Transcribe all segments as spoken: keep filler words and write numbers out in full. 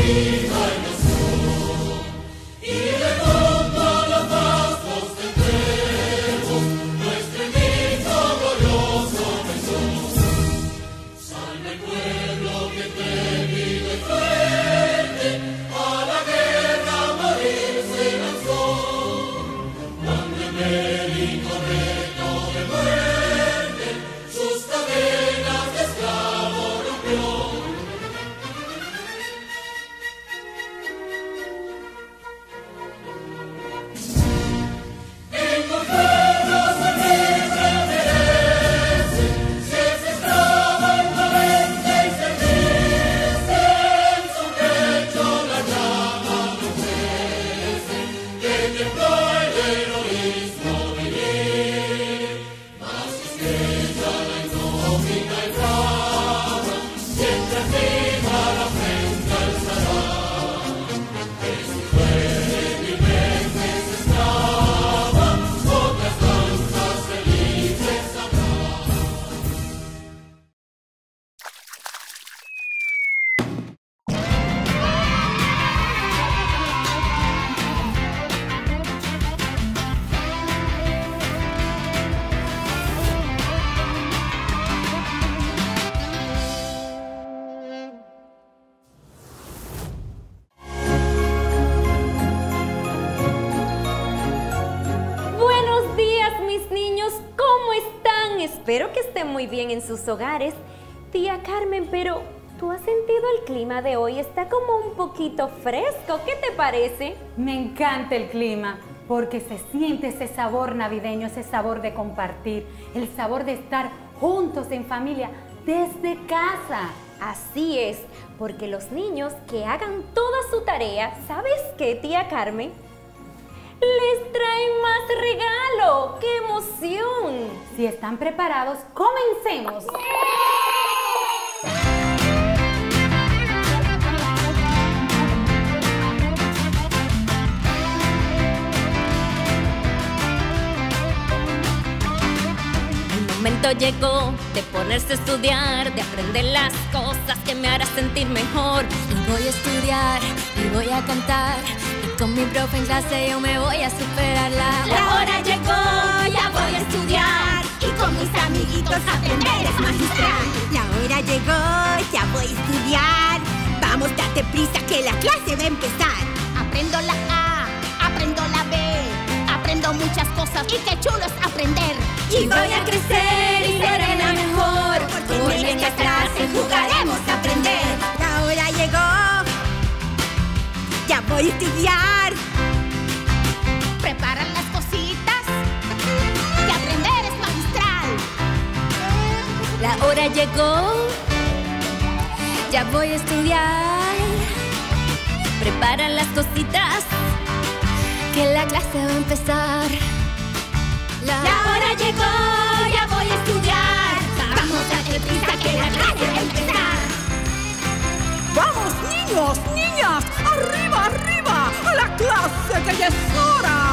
Espero que estén muy bien en sus hogares. Tía Carmen, pero ¿tú has sentido el clima de hoy? Está como un poquito fresco. ¿Qué te parece? Me encanta el clima porque se siente ese sabor navideño, ese sabor de compartir, el sabor de estar juntos en familia desde casa. Así es, porque los niños que hagan toda su tarea, ¿sabes qué, tía Carmen? ¡Les traen más regalo! ¡Qué emoción! Si están preparados, ¡comencemos! El momento llegó de ponerse a estudiar, de aprender las cosas que me harán sentir mejor. Y voy a estudiar, y voy a cantar, y con mi profe en clase yo me voy a superar. La, la hora llegó, ya voy a estudiar, y con mis amiguitos aprender es magistral. La hora llegó, ya voy a estudiar, vamos, date prisa que la clase va a empezar. Aprendo la A, aprendo la B, aprendo muchas cosas y qué chulo es aprender. Y voy a crecer y seré la mejor, porque en esta clase jugaremos a aprender. La hora llegó, ya voy a estudiar. Preparan las cositas, que aprender es magistral. La hora llegó, ya voy a estudiar. Preparan las cositas, que la clase va a empezar. La, la hora llegó, ya voy a estudiar. Vamos, date prisa que la clase va a empezar. ¡Vamos, niños, niñas! ¡Arriba, arriba! ¡A la clase que ya es hora!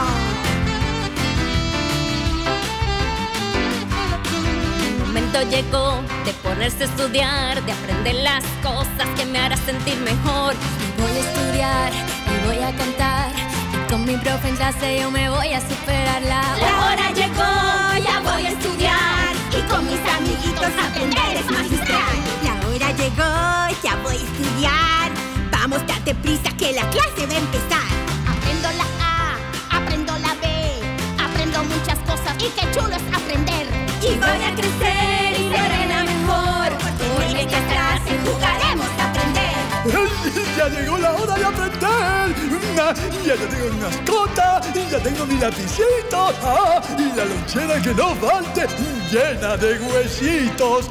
El momento llegó de ponerse a estudiar, de aprender las cosas que me harán sentir mejor. Y voy a estudiar, y voy a cantar, y con mi profe en clase yo me voy a superar. La, la hora llegó, ya voy a estudiar, y con mis amiguitos aprender es magistral. La hora llegó, ya voy a estudiar, vamos, date prisa que la clase va a empezar. Aprendo la A, aprendo la B, aprendo muchas cosas y qué chulo es aprender. Y voy a crecer y seré la mejor, porque en esta clase jugaremos a aprender. ¡Ya llegó la hora de aprender! Ya tengo mi mascota, ya tengo mi lapicito, ¡ah! Y la lonchera que no falte, llena de huesitos.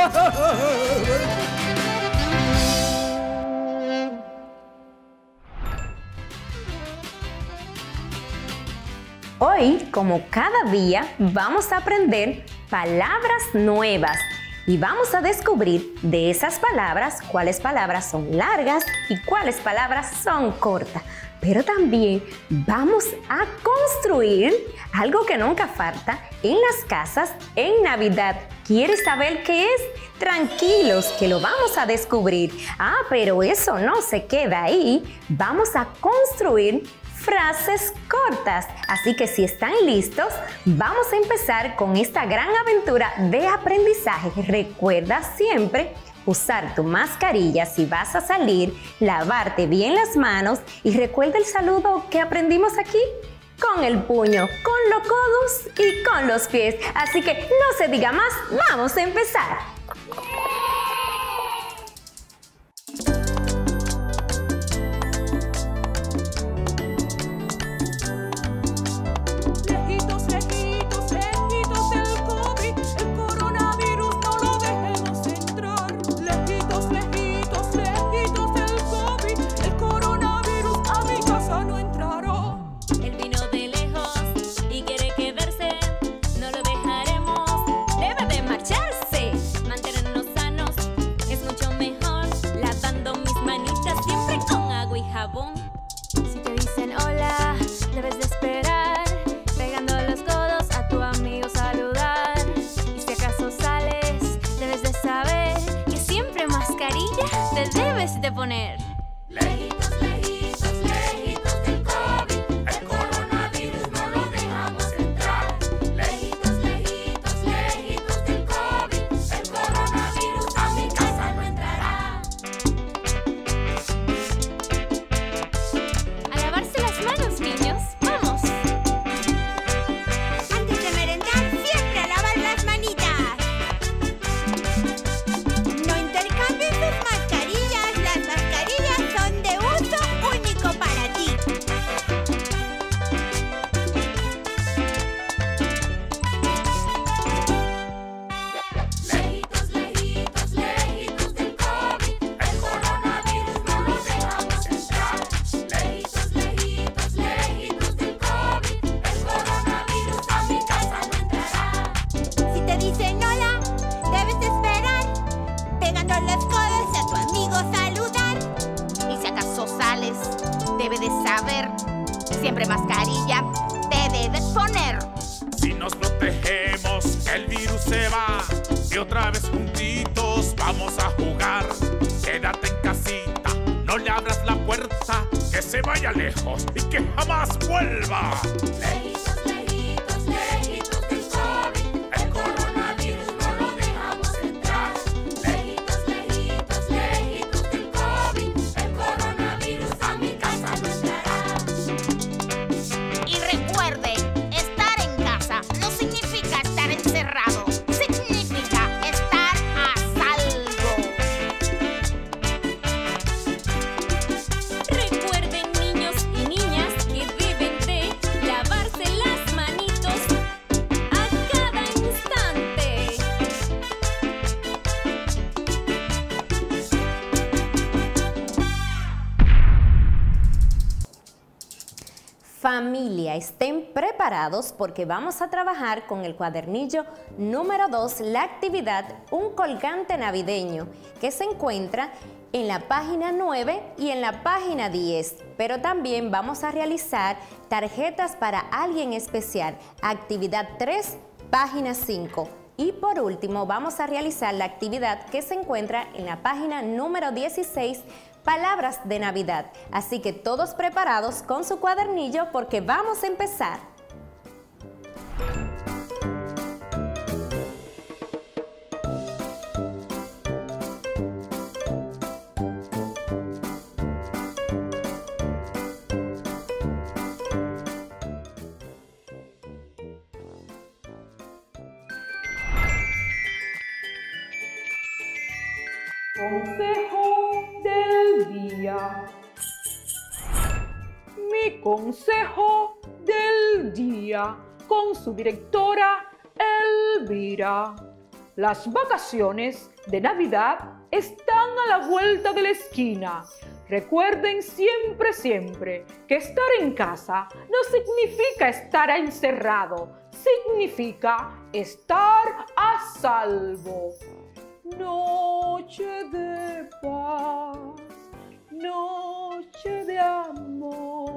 Hoy, como cada día, vamos a aprender palabras nuevas y vamos a descubrir de esas palabras cuáles palabras son largas y cuáles palabras son cortas. pero también vamos a construir algo que nunca falta en las casas en Navidad. ¿Quieres saber qué es? Tranquilos, que lo vamos a descubrir. Ah, pero eso no se queda ahí. Vamos a construir frases cortas. Así que si están listos, vamos a empezar con esta gran aventura de aprendizaje. Recuerda siempre usar tu mascarilla si vas a salir, lavarte bien las manos y recuerda el saludo que aprendimos aquí. Con el puño, con los codos y con los pies. Así que no se diga más, vamos a empezar. Lejitos, lejitos, lejitos del COVID, el coronavirus no lo dejemos entrar. Lejitos, lejitos, lejitos del COVID, el coronavirus a mi casa no entrará. Él vino de lejos y quiere quedarse, no lo dejaremos, debe de marcharse. Mantenernos sanos es mucho mejor, lavando mis manitas siempre con agua y jabón. Si te dicen hola, debes de esperar, pegando los codos a tu amigo saludar. Y si acaso sales, debes de saber que siempre mascarilla te debes de poner. Lejitos, lejitos, lejitos del COVID, el coronavirus no lo dejamos entrar. Lejitos, lejitos, lejitos del COVID, el coronavirus a mi casa no entrará. A lavarse las manos, niños, vamos. Antes de merendar, siempre a lavar las manitas. No intercambien sus mascarillas. Las mascarillas son de uso único para ti. Lejitos, lejitos, lejitos del COVID, el coronavirus no lo dejamos entrar. Lejitos, lejitos, lejitos del COVID, el coronavirus a mi casa no entrará. Si te dicen hola, debes de esperar, pegando los codos a tu amigo saludar. Y si acaso sales, debes de saber, siempre mascarilla te debes poner. Si nos protegemos, el virus se va y otra vez juntitos vamos a jugar. Quédate en casita, no le abras la puerta, que se vaya lejos y que jamás vuelva. Lejitos, lejitos, lejitos del COVID, el coronavirus no lo dejamos entrar. Lejitos, lejitos, lejitos del COVID, el coronavirus a mi casa no entrará. Y recuerde, estar en casa no significa estar encerrado, significa estar a salvo. Recuerden, niños y niñas, que deben de lavarse las manitos a cada instante. Familia, estén preparados porque vamos a trabajar con el cuadernillo número dos, la actividad Un colgante navideño, que se encuentra en la página nueve y en la página diez. Pero también vamos a realizar tarjetas para alguien especial, actividad tres, página cinco. Y por último, vamos a realizar la actividad que se encuentra en la página número dieciséis, palabras de Navidad. Así que todos preparados con su cuadernillo porque vamos a empezar. Consejo del día. Mi consejo del día con su directora Elvira. Las vacaciones de Navidad están a la vuelta de la esquina. Recuerden siempre, siempre que estar en casa no significa estar encerrado, significa estar a salvo. Noche de paz, noche de amor.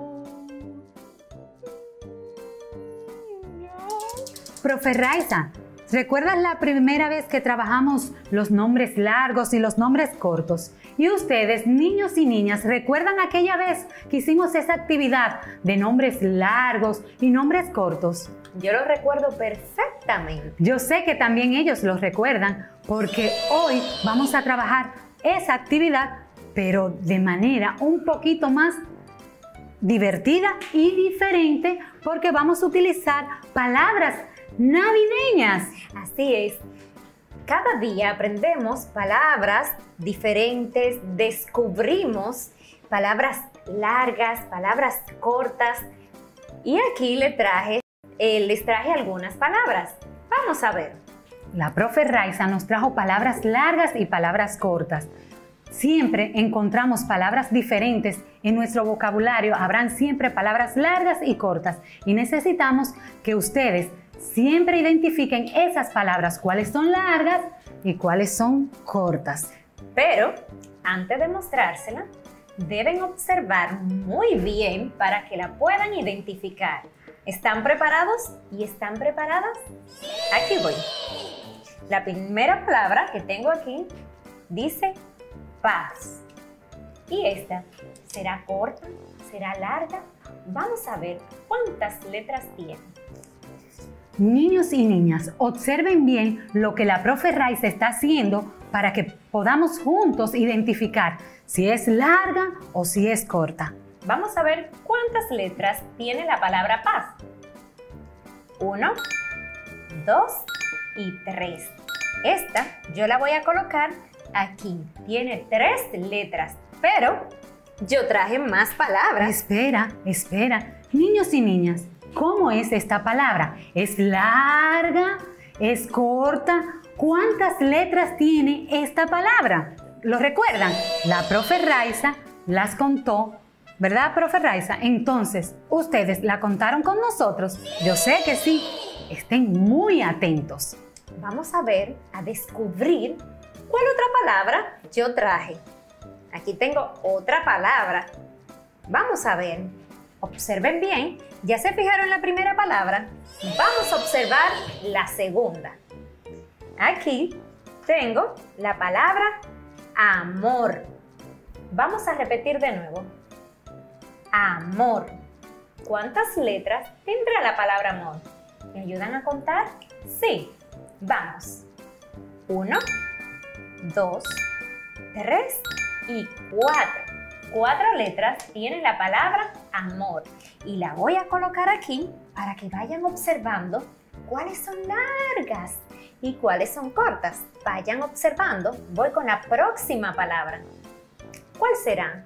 Profe Raiza, ¿recuerdas la primera vez que trabajamos los nombres largos y los nombres cortos? Y ustedes, niños y niñas, ¿recuerdan aquella vez que hicimos esa actividad de nombres largos y nombres cortos? Yo lo recuerdo perfectamente. Yo sé que también ellos lo recuerdan porque hoy vamos a trabajar esa actividad, pero de manera un poquito más divertida y diferente porque vamos a utilizar palabras navideñas. Así es. Cada día aprendemos palabras diferentes, descubrimos palabras largas, palabras cortas. Y aquí le traje, eh, les traje algunas palabras. Vamos a ver. La profe Raiza nos trajo palabras largas y palabras cortas. Siempre encontramos palabras diferentes en nuestro vocabulario. Habrán siempre palabras largas y cortas. Y necesitamos que ustedes siempre identifiquen esas palabras, cuáles son largas y cuáles son cortas. Pero antes de mostrársela, deben observar muy bien para que la puedan identificar. ¿Están preparados y están preparadas? Aquí voy. La primera palabra que tengo aquí dice paz. Y esta, ¿será corta? ¿Será larga? Vamos a ver cuántas letras tiene. Niños y niñas, observen bien lo que la profe Raiza está haciendo para que podamos juntos identificar si es larga o si es corta. Vamos a ver cuántas letras tiene la palabra paz. Uno, dos y tres. Esta yo la voy a colocar aquí. Tiene tres letras, pero yo traje más palabras. Espera, espera. Niños y niñas, ¿cómo es esta palabra? ¿Es larga? ¿Es corta? ¿Cuántas letras tiene esta palabra? ¿Lo recuerdan? La profe Raiza las contó, ¿verdad, profe Raiza? Entonces, ¿ustedes la contaron con nosotros? Yo sé que sí. Estén muy atentos. Vamos a ver, a descubrir cuál otra palabra yo traje. Aquí tengo otra palabra. Vamos a ver. Observen bien. ¿Ya se fijaron en la primera palabra? Vamos a observar la segunda. Aquí tengo la palabra amor. Vamos a repetir de nuevo. Amor. ¿Cuántas letras tendrá la palabra amor? ¿Me ayudan a contar? Sí. Vamos. Uno, dos, tres y cuatro. Cuatro letras tiene la palabra amor. Y la voy a colocar aquí para que vayan observando cuáles son largas y cuáles son cortas. Vayan observando. Voy con la próxima palabra. ¿Cuál será?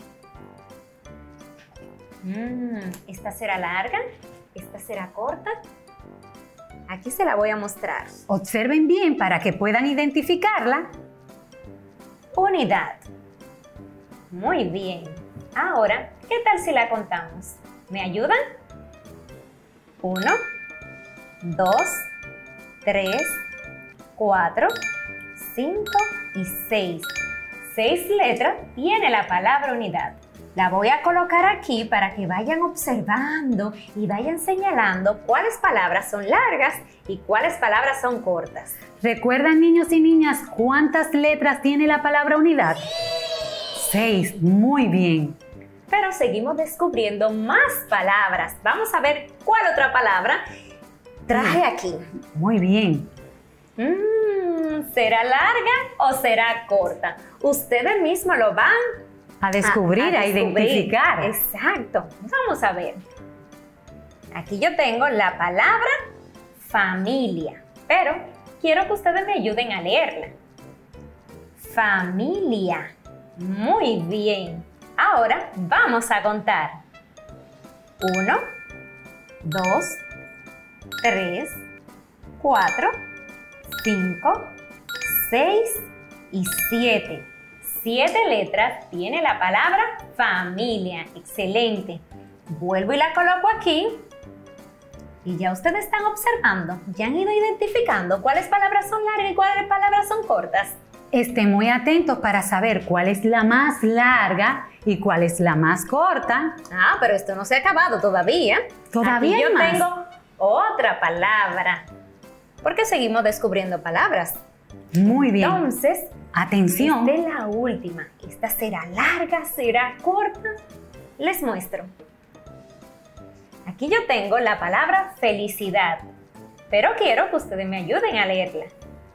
Mm, ¿esta será larga? ¿Esta será corta? Aquí se la voy a mostrar. Observen bien para que puedan identificarla. Unidad. Muy bien. Ahora, ¿qué tal si la contamos? ¿Me ayudan? Uno, dos, tres, cuatro, cinco y seis. Seis letras tiene la palabra unidad. La voy a colocar aquí para que vayan observando y vayan señalando cuáles palabras son largas y cuáles palabras son cortas. ¿Recuerdan, niños y niñas, cuántas letras tiene la palabra unidad? Seis. Muy bien. Pero seguimos descubriendo más palabras. Vamos a ver cuál otra palabra traje aquí. Muy bien. Mm, ¿será larga o será corta? Ustedes mismos lo van A descubrir, a, a, a descubrir. identificar. Exacto. Vamos a ver. Aquí yo tengo la palabra familia, pero quiero que ustedes me ayuden a leerla. Familia. Muy bien. Ahora vamos a contar. Uno, dos, tres, cuatro, cinco, seis y siete. Siete letras tiene la palabra familia. Excelente. Vuelvo y la coloco aquí. Y ya ustedes están observando, ya han ido identificando cuáles palabras son largas y cuáles palabras son cortas. Estén muy atentos para saber cuál es la más larga y cuál es la más corta. Ah, pero esto no se ha acabado todavía. Todavía Aquí yo hay más. tengo otra palabra. porque seguimos descubriendo palabras. Muy bien. Entonces, Atención. esta es la última. Esta será larga, será corta. Les muestro. Aquí yo tengo la palabra felicidad, pero quiero que ustedes me ayuden a leerla.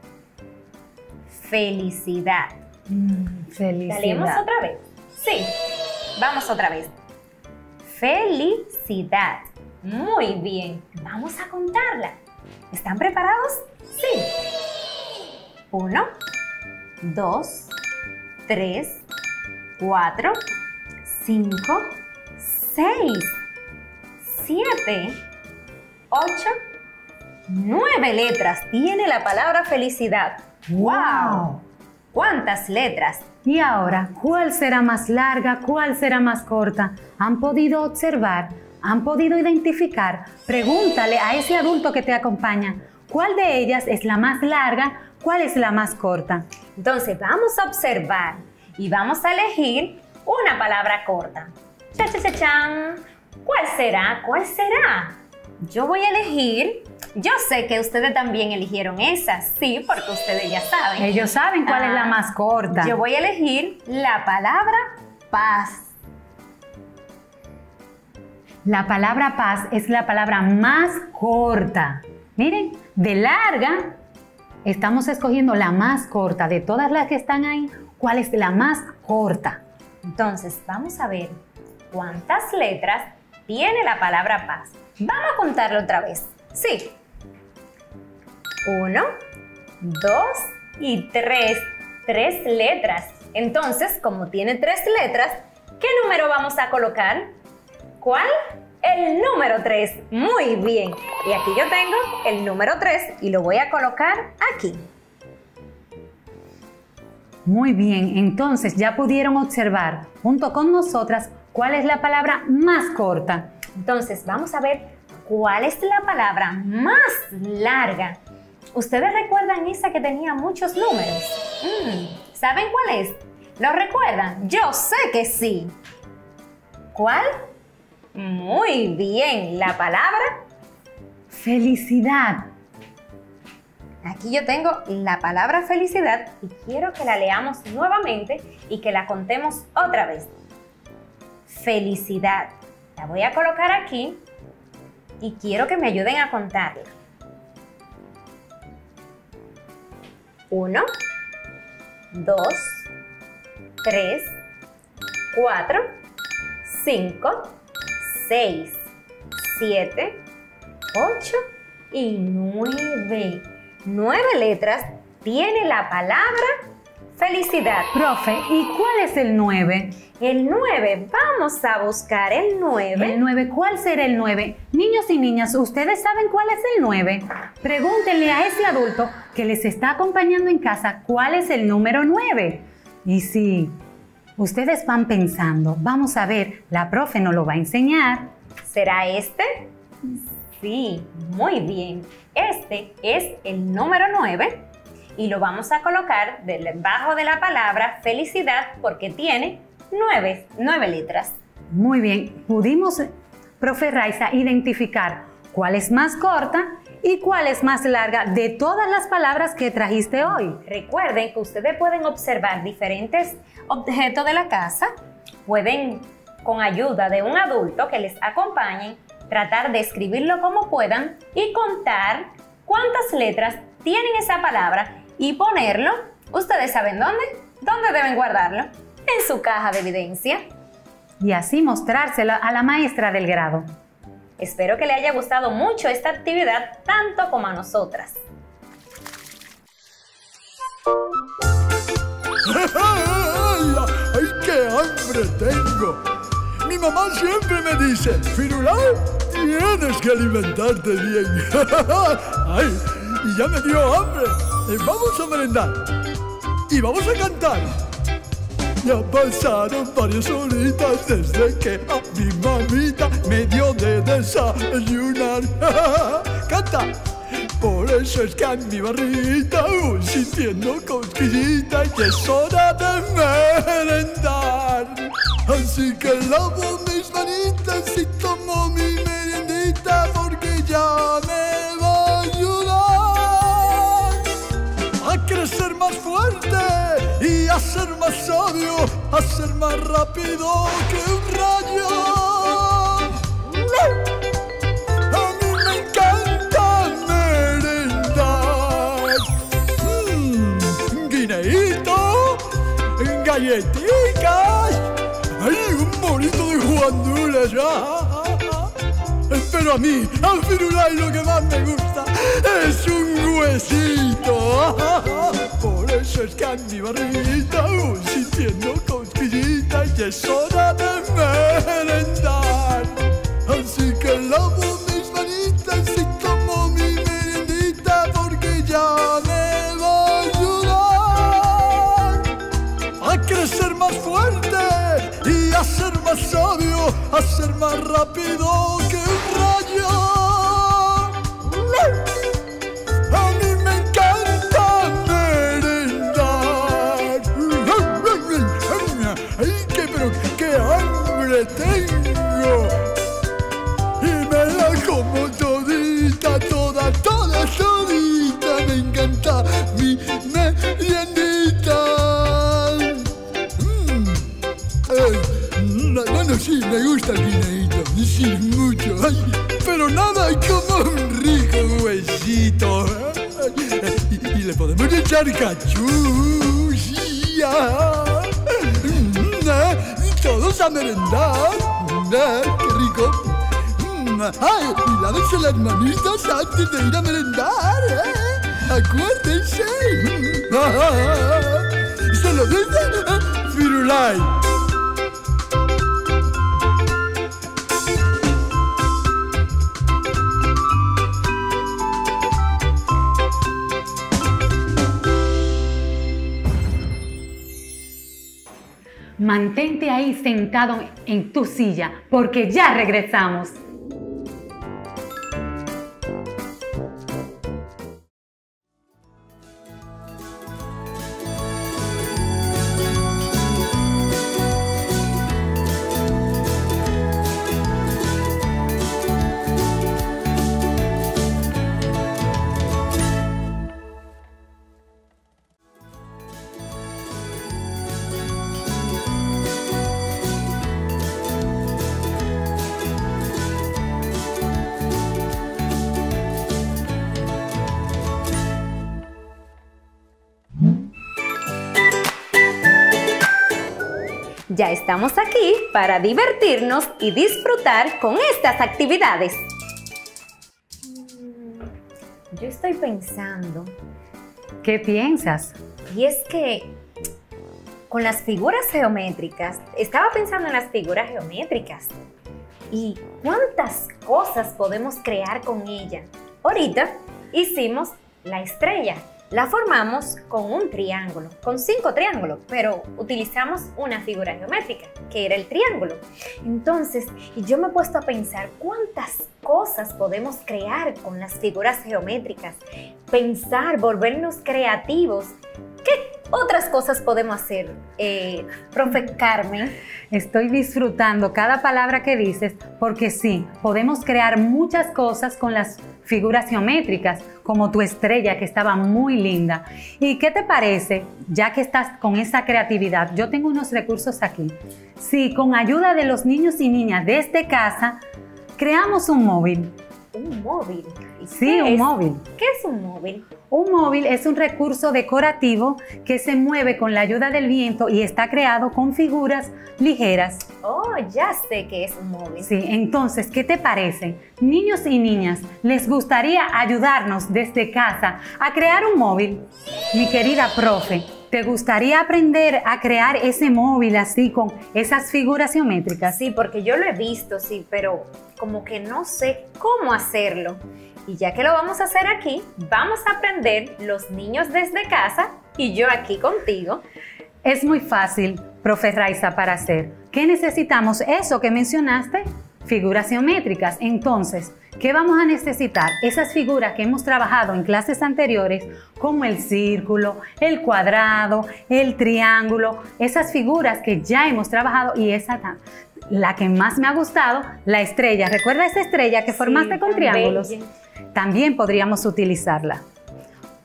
Felicidad. Mm, ¿La felicidad. leemos otra vez? Sí. Vamos otra vez. Felicidad. Muy bien. Vamos a contarla. ¿Están preparados? Sí. Uno, dos, tres, cuatro, cinco, seis, siete, ocho, nueve letras tiene la palabra felicidad. ¡Wow! ¿Cuántas letras? Y ahora, ¿cuál será más larga? ¿Cuál será más corta? ¿Han podido observar? ¿Han podido identificar? Pregúntale a ese adulto que te acompaña, ¿cuál de ellas es la más larga? ¿Cuál es la más corta? Entonces vamos a observar y vamos a elegir una palabra corta. Cha, cha, cha, chan. ¿Cuál será? ¿Cuál será? Yo voy a elegir, yo sé que ustedes también eligieron esa, sí, porque ustedes ya saben. Ellos saben cuál Ah, es la más corta. Yo voy a elegir la palabra paz. La palabra paz es la palabra más corta. Miren, de larga, estamos escogiendo la más corta. De todas las que están ahí, ¿cuál es la más corta? Entonces, vamos a ver cuántas letras tiene la palabra paz. Vamos a contarlo otra vez. Sí. Uno, dos y tres. Tres letras. Entonces, como tiene tres letras, ¿qué número vamos a colocar? ¿Cuál? El número tres. Muy bien. Y aquí yo tengo el número tres y lo voy a colocar aquí. Muy bien, entonces ya pudieron observar junto con nosotras cuál es la palabra más corta. Entonces, vamos a ver cuál es la palabra más larga. ¿Ustedes recuerdan esa que tenía muchos números? Mm, ¿saben cuál es? ¿Lo recuerdan? Yo sé que sí. ¿Cuál? Muy bien, la palabra Felicidad. Aquí yo tengo la palabra felicidad y quiero que la leamos nuevamente y que la contemos otra vez. Felicidad. La voy a colocar aquí y quiero que me ayuden a contarla. Uno, dos, tres, cuatro, cinco, seis, siete, ocho y nueve. Nueve letras tiene la palabra felicidad. Profe, ¿y cuál es el nueve? El nueve, vamos a buscar el nueve. El nueve, ¿cuál será el nueve? Niños y niñas, ¿ustedes saben cuál es el nueve? Pregúntenle a ese adulto que les está acompañando en casa cuál es el número nueve. Y si ustedes van pensando, vamos a ver, la profe nos lo va a enseñar. ¿Será este? Sí, muy bien. Este es el número nueve y lo vamos a colocar debajo de la palabra felicidad porque tiene nueve, nueve letras. Muy bien, pudimos, profe Raiza, identificar cuál es más corta y cuál es más larga de todas las palabras que trajiste hoy. Recuerden que ustedes pueden observar diferentes objetos de la casa, pueden con ayuda de un adulto que les acompañe, tratar de escribirlo como puedan y contar cuántas letras tienen esa palabra y ponerlo, ¿ustedes saben dónde? ¿Dónde deben guardarlo? En su caja de evidencia. Y así mostrárselo a la maestra del grado. Espero que le haya gustado mucho esta actividad, tanto como a nosotras. ¡Ay, qué hambre tengo! Mi mamá siempre me dice, Firulao, tienes que alimentarte bien. ¡Ay! Y ya me dio hambre. Eh, vamos a merendar. Y vamos a cantar. Ya pasaron varias horitas desde que a mi mamita me dio de desayunar. ¡Canta! Por eso es que a mi barrita voy sintiendo cosquillita y es hora de merendar. Así que lavo mis manitas y tomo mi meriendita porque ya me va a ayudar. ser más sabio, a ser más rápido que un rayo. A mí me encanta merendar. Mmm, guineíto, galletitas, hay un bonito de guandules. Ah, ah, ah. Pero a mí, al Firulai, lo que más me gusta es un huesito. Ah, ah, ah. Por eso es que a mi barriguita voy sintiendo cosquillitas y es hora de merendar. Así que lavo mis manitas y tomo mi merendita porque ya me va a ayudar a crecer más fuerte y a ser más sabio, a ser más rápido que un rayo. A mí me encanta merendar. ¡Ay, qué, pero qué hambre tengo! Y me la como todita, toda, toda, todita. Me encanta mi meriendita. Mm. Eh, bueno, sí, me gusta el guineíto. Sí, mucho. Ay, pero nada como un rico huesito. ¿Eh? Y, y le podemos echar cachú. Sí, ah. Mm, eh, todos a merendar. Eh, qué rico. ¡Ay! Y lávense las manitas antes de ir a merendar, ¿eh? ¡Acuérdense! ¡Se lo dice Firulai! Mantente ahí sentado en tu silla porque ya regresamos. Ya estamos aquí para divertirnos y disfrutar con estas actividades. Yo estoy pensando, ¿Qué piensas? y es que con las figuras geométricas, estaba pensando en las figuras geométricas y cuántas cosas podemos crear con ella. Ahorita hicimos la estrella. La formamos con un triángulo, con cinco triángulos, pero utilizamos una figura geométrica, que era el triángulo. Entonces, yo me he puesto a pensar cuántas cosas podemos crear con las figuras geométricas. Pensar, volvernos creativos. ¿Qué otras cosas podemos hacer, eh, profe Carmen? Estoy disfrutando cada palabra que dices porque sí, podemos crear muchas cosas con las figuras geométricas, como tu estrella que estaba muy linda. ¿Y qué te parece, ya que estás con esa creatividad? Yo tengo unos recursos aquí. Sí, con ayuda de los niños y niñas desde casa, creamos un móvil. Un móvil. ¿Y Sí, qué un es? móvil. ¿Qué es un móvil? Un móvil es un recurso decorativo que se mueve con la ayuda del viento y está creado con figuras ligeras. Oh, ya sé que es un móvil. Sí, entonces, ¿qué te parece? Niños y niñas, ¿les gustaría ayudarnos desde casa a crear un móvil? Mi querida profe, ¿te gustaría aprender a crear ese móvil así con esas figuras geométricas? Sí, porque yo lo he visto, sí, pero como que no sé cómo hacerlo. Y ya que lo vamos a hacer aquí, vamos a aprender los niños desde casa y yo aquí contigo. Es muy fácil, profe Raiza, para hacer. ¿Qué necesitamos? Eso que mencionaste, figuras geométricas. Entonces, ¿qué vamos a necesitar? Esas figuras que hemos trabajado en clases anteriores, como el círculo, el cuadrado, el triángulo, esas figuras que ya hemos trabajado y esa, la que más me ha gustado, la estrella. ¿Recuerda esa estrella que formaste Sí, con tan triángulos? bella. También podríamos utilizarla.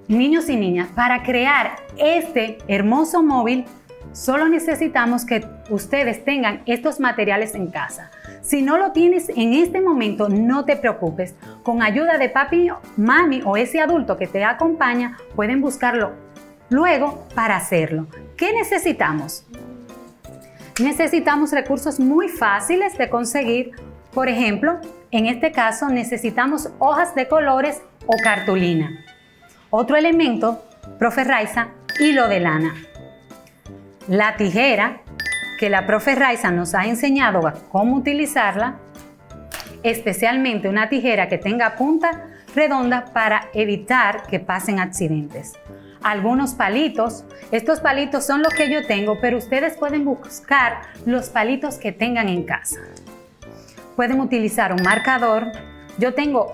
Niños y niñas, para crear este hermoso móvil, solo necesitamos que ustedes tengan estos materiales en casa. Si no lo tienes en este momento, no te preocupes. Con ayuda de papi, mami o ese adulto que te acompaña, pueden buscarlo luego para hacerlo. ¿Qué necesitamos? Necesitamos recursos muy fáciles de conseguir. Por ejemplo, en este caso necesitamos hojas de colores o cartulina. Otro elemento, profe Raiza, hilo de lana. La tijera, que la profe Raiza nos ha enseñado a cómo utilizarla, especialmente una tijera que tenga punta redonda para evitar que pasen accidentes. Algunos palitos, estos palitos son los que yo tengo, pero ustedes pueden buscar los palitos que tengan en casa. Pueden utilizar un marcador. Yo tengo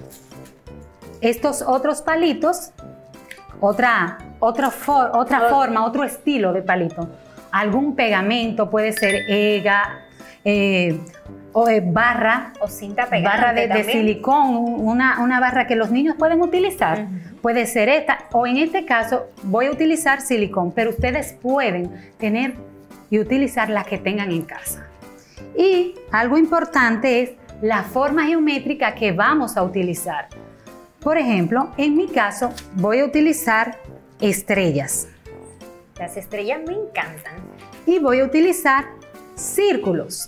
estos otros palitos, otra, otra, for, otra forma, otro estilo de palito. Algún pegamento, puede ser ega, eh, o eh, barra, O cinta pegante barra de, de también. silicón, una, una barra que los niños pueden utilizar. Ujú. Puede ser esta, o en este caso voy a utilizar silicón, pero ustedes pueden tener y utilizar la que tengan en casa. Y algo importante es la forma geométrica que vamos a utilizar. Por ejemplo, en mi caso voy a utilizar estrellas Las estrellas me encantan. y voy a utilizar círculos.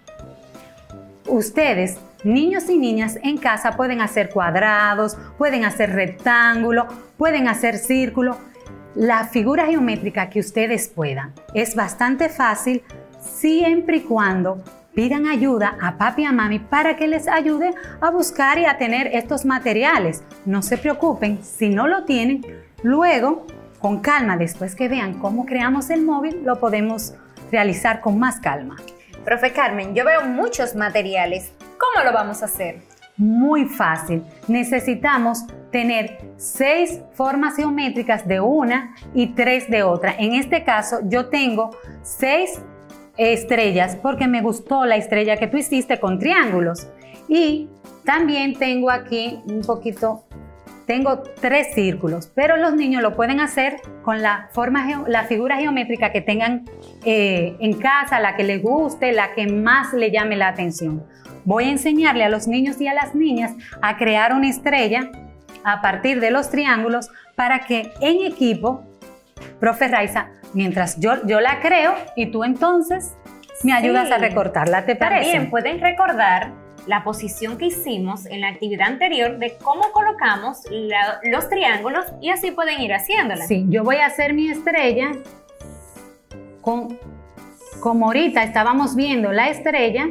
Ustedes, niños y niñas en casa, pueden hacer cuadrados, pueden hacer rectángulos, pueden hacer círculos. La figura geométrica que ustedes puedan. Es bastante fácil siempre y cuando pidan ayuda a papi y a mami para que les ayude a buscar y a tener estos materiales. No se preocupen, si no lo tienen, luego, con calma, después que vean cómo creamos el móvil, lo podemos realizar con más calma. Profe Carmen, yo veo muchos materiales. ¿Cómo lo vamos a hacer? Muy fácil. Necesitamos tener seis formas geométricas de una y tres de otra. En este caso, yo tengo seis estrellas porque me gustó la estrella que tú hiciste con triángulos. Y también tengo aquí un poquito, tengo tres círculos, pero los niños lo pueden hacer con la, forma, la figura geométrica que tengan eh, en casa, la que les guste, la que más le llame la atención. Voy a enseñarle a los niños y a las niñas a crear una estrella a partir de los triángulos para que en equipo, profe Raiza, mientras yo, yo la creo y tú entonces me ayudas Sí. a recortarla, ¿te parece? También pueden recordar la posición que hicimos en la actividad anterior de cómo colocamos la- los triángulos y así pueden ir haciéndola. Sí, yo voy a hacer mi estrella con, como ahorita estábamos viendo la estrella.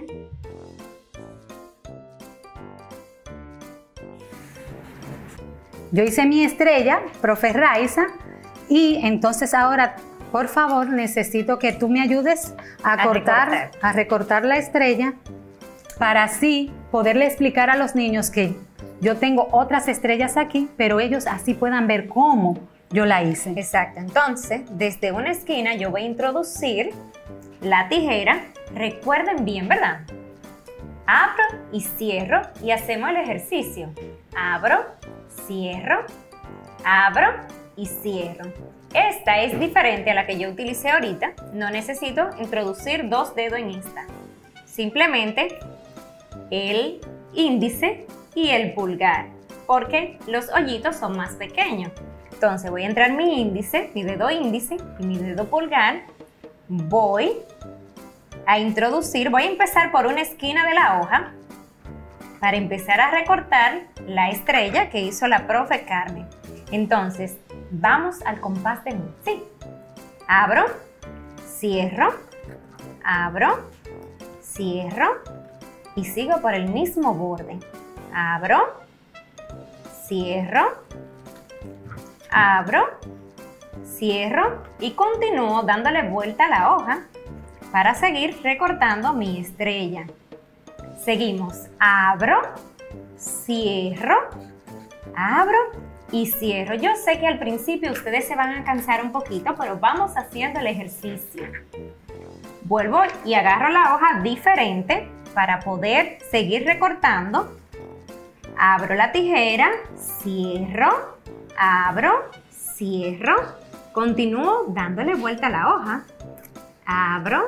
Yo hice mi estrella, profe Raiza, y entonces ahora, por favor, necesito que tú me ayudes a, A cortar, recortar. a recortar la estrella para así poderle explicar a los niños que yo tengo otras estrellas aquí, pero ellos así puedan ver cómo yo la hice. Exacto, entonces desde una esquina yo voy a introducir la tijera. Recuerden bien, ¿verdad? Abro y cierro y hacemos el ejercicio. Abro, cierro, abro y cierro. Esta es diferente a la que yo utilicé ahorita. No necesito introducir dos dedos en esta. Simplemente el índice y el pulgar, porque los hoyitos son más pequeños. Entonces voy a entrar mi índice, mi dedo índice y mi dedo pulgar. Voy a introducir, voy a empezar por una esquina de la hoja para empezar a recortar la estrella que hizo la profe Carmen. Entonces, vamos al compás de mi. Sí. Abro, cierro, abro, cierro y sigo por el mismo borde. Abro, cierro, abro, cierro y continúo dándole vuelta a la hoja para seguir recortando mi estrella. Seguimos. Abro, cierro, abro y cierro. Yo sé que al principio ustedes se van a cansar un poquito, pero vamos haciendo el ejercicio. Vuelvo y agarro la hoja diferente para poder seguir recortando. Abro la tijera, cierro, Abro, cierro, continúo dándole vuelta a la hoja. Abro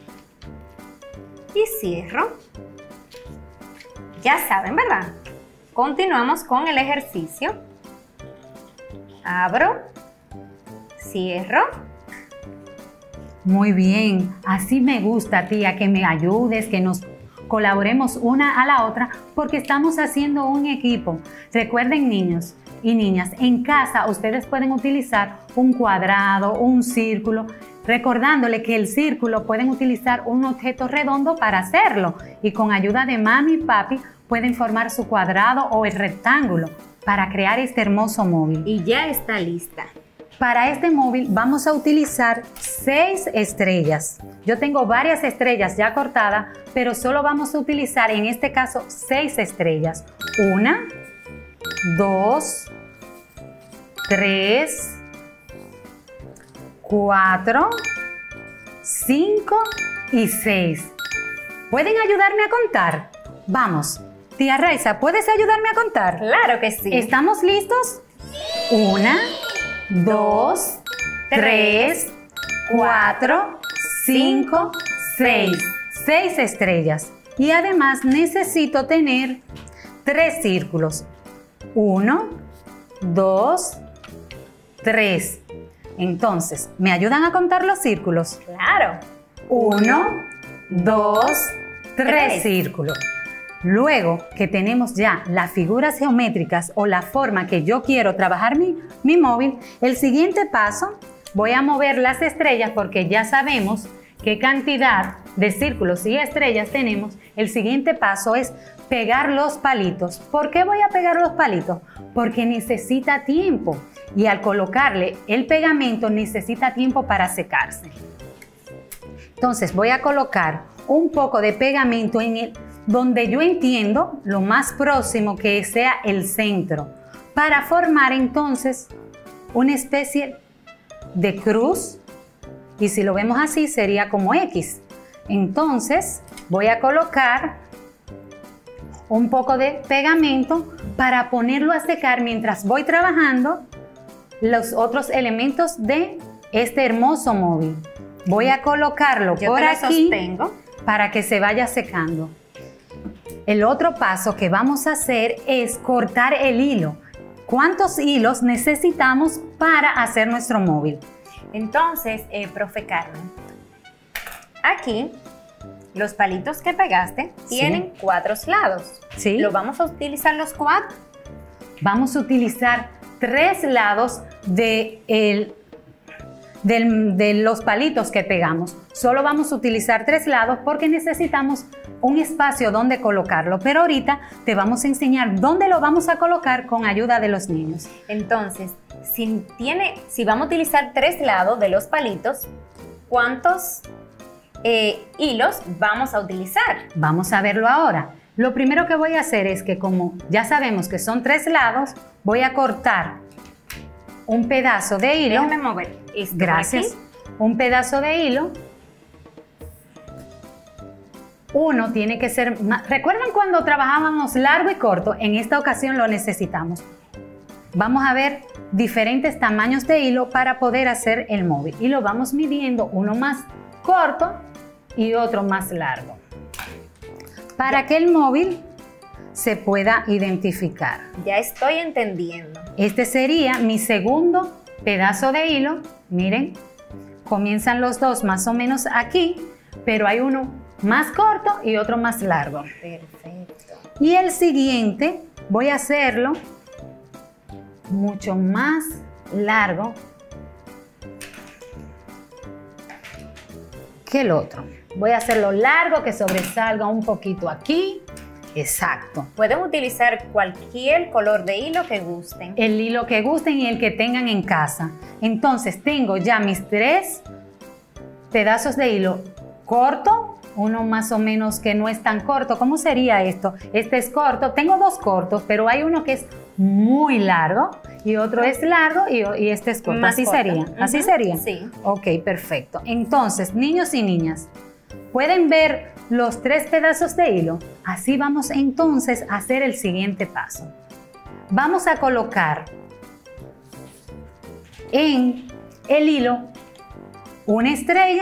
y cierro. Ya saben, ¿verdad? Continuamos con el ejercicio. Abro, cierro. Muy bien, así me gusta, tía, que me ayudes, que nos colaboremos una a la otra, porque estamos haciendo un equipo. Recuerden, niños y niñas, en casa ustedes pueden utilizar un cuadrado, un círculo, recordándole que el círculo pueden utilizar un objeto redondo para hacerlo, y con ayuda de mami y papi pueden formar su cuadrado o el rectángulo para crear este hermoso móvil. Y ya está lista. Para este móvil vamos a utilizar seis estrellas. Yo tengo varias estrellas ya cortadas, pero solo vamos a utilizar en este caso seis estrellas. Una, dos, tres, cuatro, cinco y seis. ¿Pueden ayudarme a contar? Vamos. Tía Raiza, ¿puedes ayudarme a contar? Claro que sí. ¿Estamos listos? Una, dos, tres, cuatro, cinco, seis. Seis estrellas. Y además necesito tener tres círculos. Uno, dos, tres. Entonces, ¿me ayudan a contar los círculos? Claro. Uno, dos, tres Tres. círculos. Luego que tenemos ya las figuras geométricas o la forma que yo quiero trabajar mi, mi móvil, el siguiente paso, voy a mover las estrellas porque ya sabemos qué cantidad de círculos y estrellas tenemos. El siguiente paso es pegar los palitos. ¿Por qué voy a pegar los palitos? Porque necesita tiempo y al colocarle el pegamento necesita tiempo para secarse. Entonces voy a colocar un poco de pegamento en el donde yo entiendo lo más próximo que sea el centro, para formar entonces una especie de cruz, y si lo vemos así sería como X. Entonces voy a colocar un poco de pegamento para ponerlo a secar mientras voy trabajando los otros elementos de este hermoso móvil. Voy a colocarlo Yo por te lo aquí sostengo. para que se vaya secando. El otro paso que vamos a hacer es cortar el hilo. ¿Cuántos hilos necesitamos para hacer nuestro móvil? Entonces, eh, profe Carmen, aquí los palitos que pegaste Sí. tienen cuatro lados. Sí. ¿Lo vamos a utilizar los cuatro? Vamos a utilizar tres lados de, el, del- de los palitos que pegamos. Solo vamos a utilizar tres lados porque necesitamos un espacio donde colocarlo. Pero ahorita te vamos a enseñar dónde lo vamos a colocar con ayuda de los niños. Entonces, si, tiene, si vamos a utilizar tres lados de los palitos, ¿cuántos eh, hilos vamos a utilizar? Vamos a verlo ahora. Lo primero que voy a hacer es que, como ya sabemos que son tres lados, voy a cortar un pedazo de hilo. Déjame mover esto por Gracias. aquí. Un pedazo de hilo. Uno tiene que ser más. ¿Recuerdan cuando trabajábamos largo y corto? En esta ocasión lo necesitamos. Vamos a ver diferentes tamaños de hilo para poder hacer el móvil. Y lo vamos midiendo, uno más corto y otro más largo, para que el móvil se pueda identificar. Ya estoy entendiendo. Este sería mi segundo pedazo de hilo. Miren, comienzan los dos más o menos aquí, pero hay uno más corto y otro más largo. Perfecto. Y el siguiente voy a hacerlo mucho más largo que el otro. Voy a hacerlo largo, que sobresalga un poquito aquí. Exacto. Pueden utilizar cualquier color de hilo que gusten. El hilo que gusten y el que tengan en casa. Entonces tengo ya mis tres pedazos de hilo corto, uno más o menos que no es tan corto. ¿Cómo sería esto? Este es corto, tengo dos cortos, pero hay uno que es muy largo y otro es largo y, y este es corto. Más Así corto. sería, así Ujú, sería. sí. Ok, perfecto. Entonces, niños y niñas, ¿pueden ver los tres pedazos de hilo? Así vamos entonces a hacer el siguiente paso. Vamos a colocar en el hilo una estrella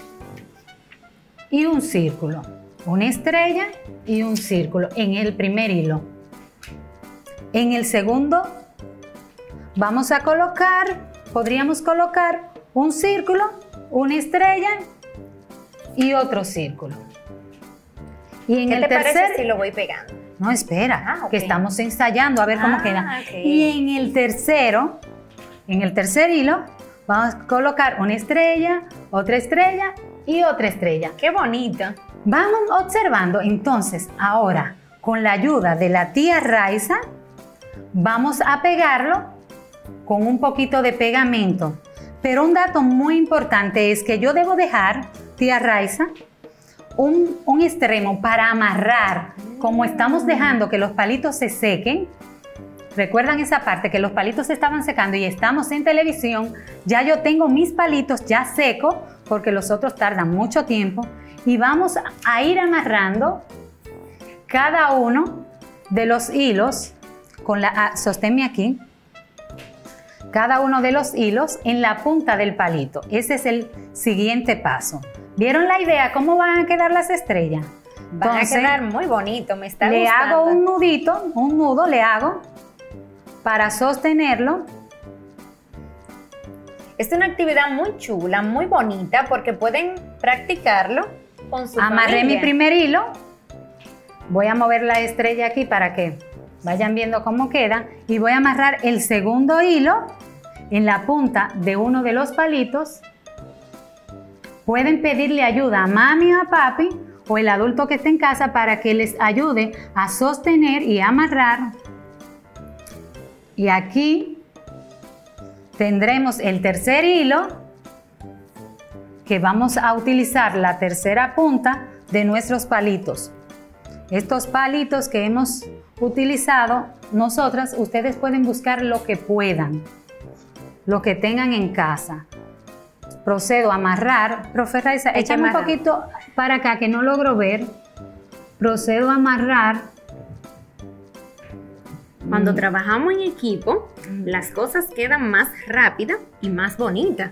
y un círculo. Una estrella y un círculo en el primer hilo. En el segundo vamos a colocar, podríamos colocar un círculo, una estrella y otro círculo. Y en ¿Qué el te tercer, parece si lo voy pegando? no, espera, Ah, ok. que estamos ensayando a ver cómo Ah, queda. ok. Y en el tercero, en el tercer hilo, vamos a colocar una estrella, otra estrella y otra estrella. ¡Qué bonito! Vamos observando, entonces, ahora, con la ayuda de la tía Raiza, vamos a pegarlo con un poquito de pegamento. Pero un dato muy importante es que yo debo dejar, tía Raiza, un, un extremo para amarrar. Como estamos dejando que los palitos se sequen, ¿recuerdan esa parte? Que los palitos se estaban secando y estamos en televisión. Ya yo tengo mis palitos ya secos, porque los otros tardan mucho tiempo. Y vamos a ir amarrando cada uno de los hilos, con la, ah, sosténme aquí, cada uno de los hilos en la punta del palito. Ese es el siguiente paso. ¿Vieron la idea? ¿Cómo van a quedar las estrellas? Van Entonces, a quedar muy bonito, me está le gustando. hago un nudito, un nudo le hago para sostenerlo. Es una actividad muy chula, muy bonita, porque pueden practicarlo con su Amarré familia. mi primer hilo. Voy a mover la estrella aquí para que vayan viendo cómo queda. Y voy a amarrar el segundo hilo en la punta de uno de los palitos. Pueden pedirle ayuda a mami o a papi o el adulto que esté en casa para que les ayude a sostener y amarrar. Y aquí tendremos el tercer hilo, que vamos a utilizar la tercera punta de nuestros palitos. Estos palitos que hemos utilizado nosotras, ustedes pueden buscar lo que puedan, lo que tengan en casa. Procedo a amarrar. Profe Raiza, Hay que échame un amarrar. poquito para acá que no logro ver. Procedo a amarrar. Cuando trabajamos en equipo, las cosas quedan más rápidas y más bonitas.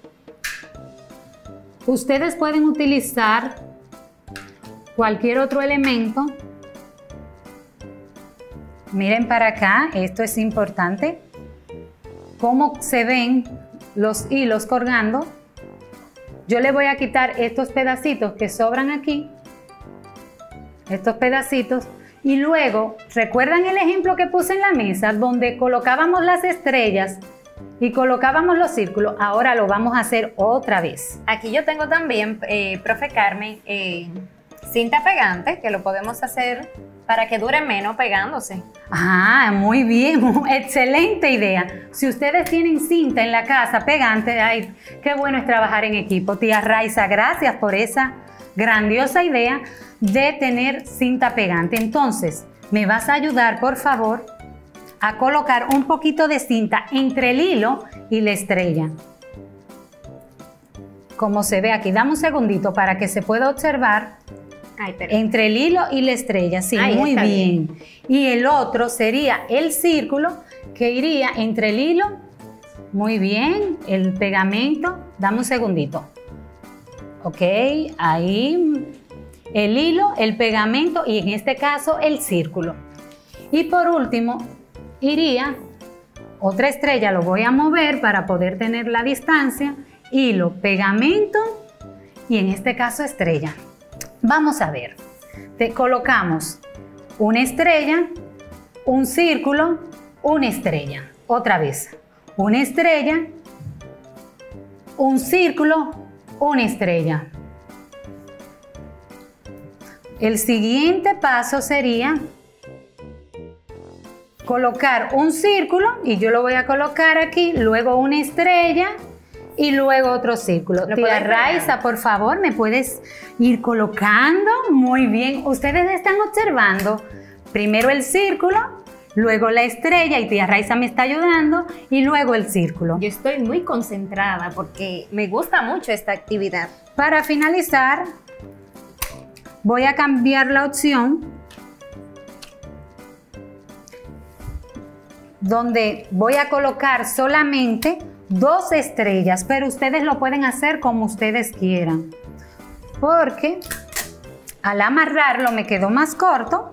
Ustedes pueden utilizar cualquier otro elemento. Miren para acá, esto es importante. Cómo se ven los hilos colgando. Yo le voy a quitar estos pedacitos que sobran aquí. Estos pedacitos. Y luego, ¿recuerdan el ejemplo que puse en la mesa donde colocábamos las estrellas y colocábamos los círculos? Ahora lo vamos a hacer otra vez. Aquí yo tengo también, eh, profe Carmen, eh, cinta pegante, que lo podemos hacer para que dure menos pegándose. Ah, muy bien, excelente idea. Si ustedes tienen cinta en la casa pegante, ay, qué bueno es trabajar en equipo. Tía Raiza, gracias por esa grandiosa idea de tener cinta pegante. Entonces, me vas a ayudar, por favor, a colocar un poquito de cinta entre el hilo y la estrella. Como se ve aquí, dame un segundito para que se pueda observar. Ay, perdón. Entre el hilo y la estrella, sí, Ahí muy está bien. Y el otro sería el círculo que iría entre el hilo, muy bien, el pegamento, dame un segundito. Ok, ahí, el hilo, el pegamento y en este caso el círculo. Y por último, iría otra estrella, lo voy a mover para poder tener la distancia, hilo, pegamento y en este caso estrella. Vamos a ver, te colocamos una estrella, un círculo, una estrella. Otra vez, una estrella, un círculo, una estrella. El siguiente paso sería colocar un círculo y yo lo voy a colocar aquí, luego una estrella y luego otro círculo. ¿Lo Tía puedes pegar? Raiza, por favor, ¿me puedes ir colocando? Muy bien. Ustedes están observando primero el círculo, luego la estrella y tía Raiza me está ayudando y luego el círculo. Yo estoy muy concentrada porque me gusta mucho esta actividad. Para finalizar, voy a cambiar la opción donde voy a colocar solamente dos estrellas, pero ustedes lo pueden hacer como ustedes quieran. Porque al amarrarlo me quedó más corto.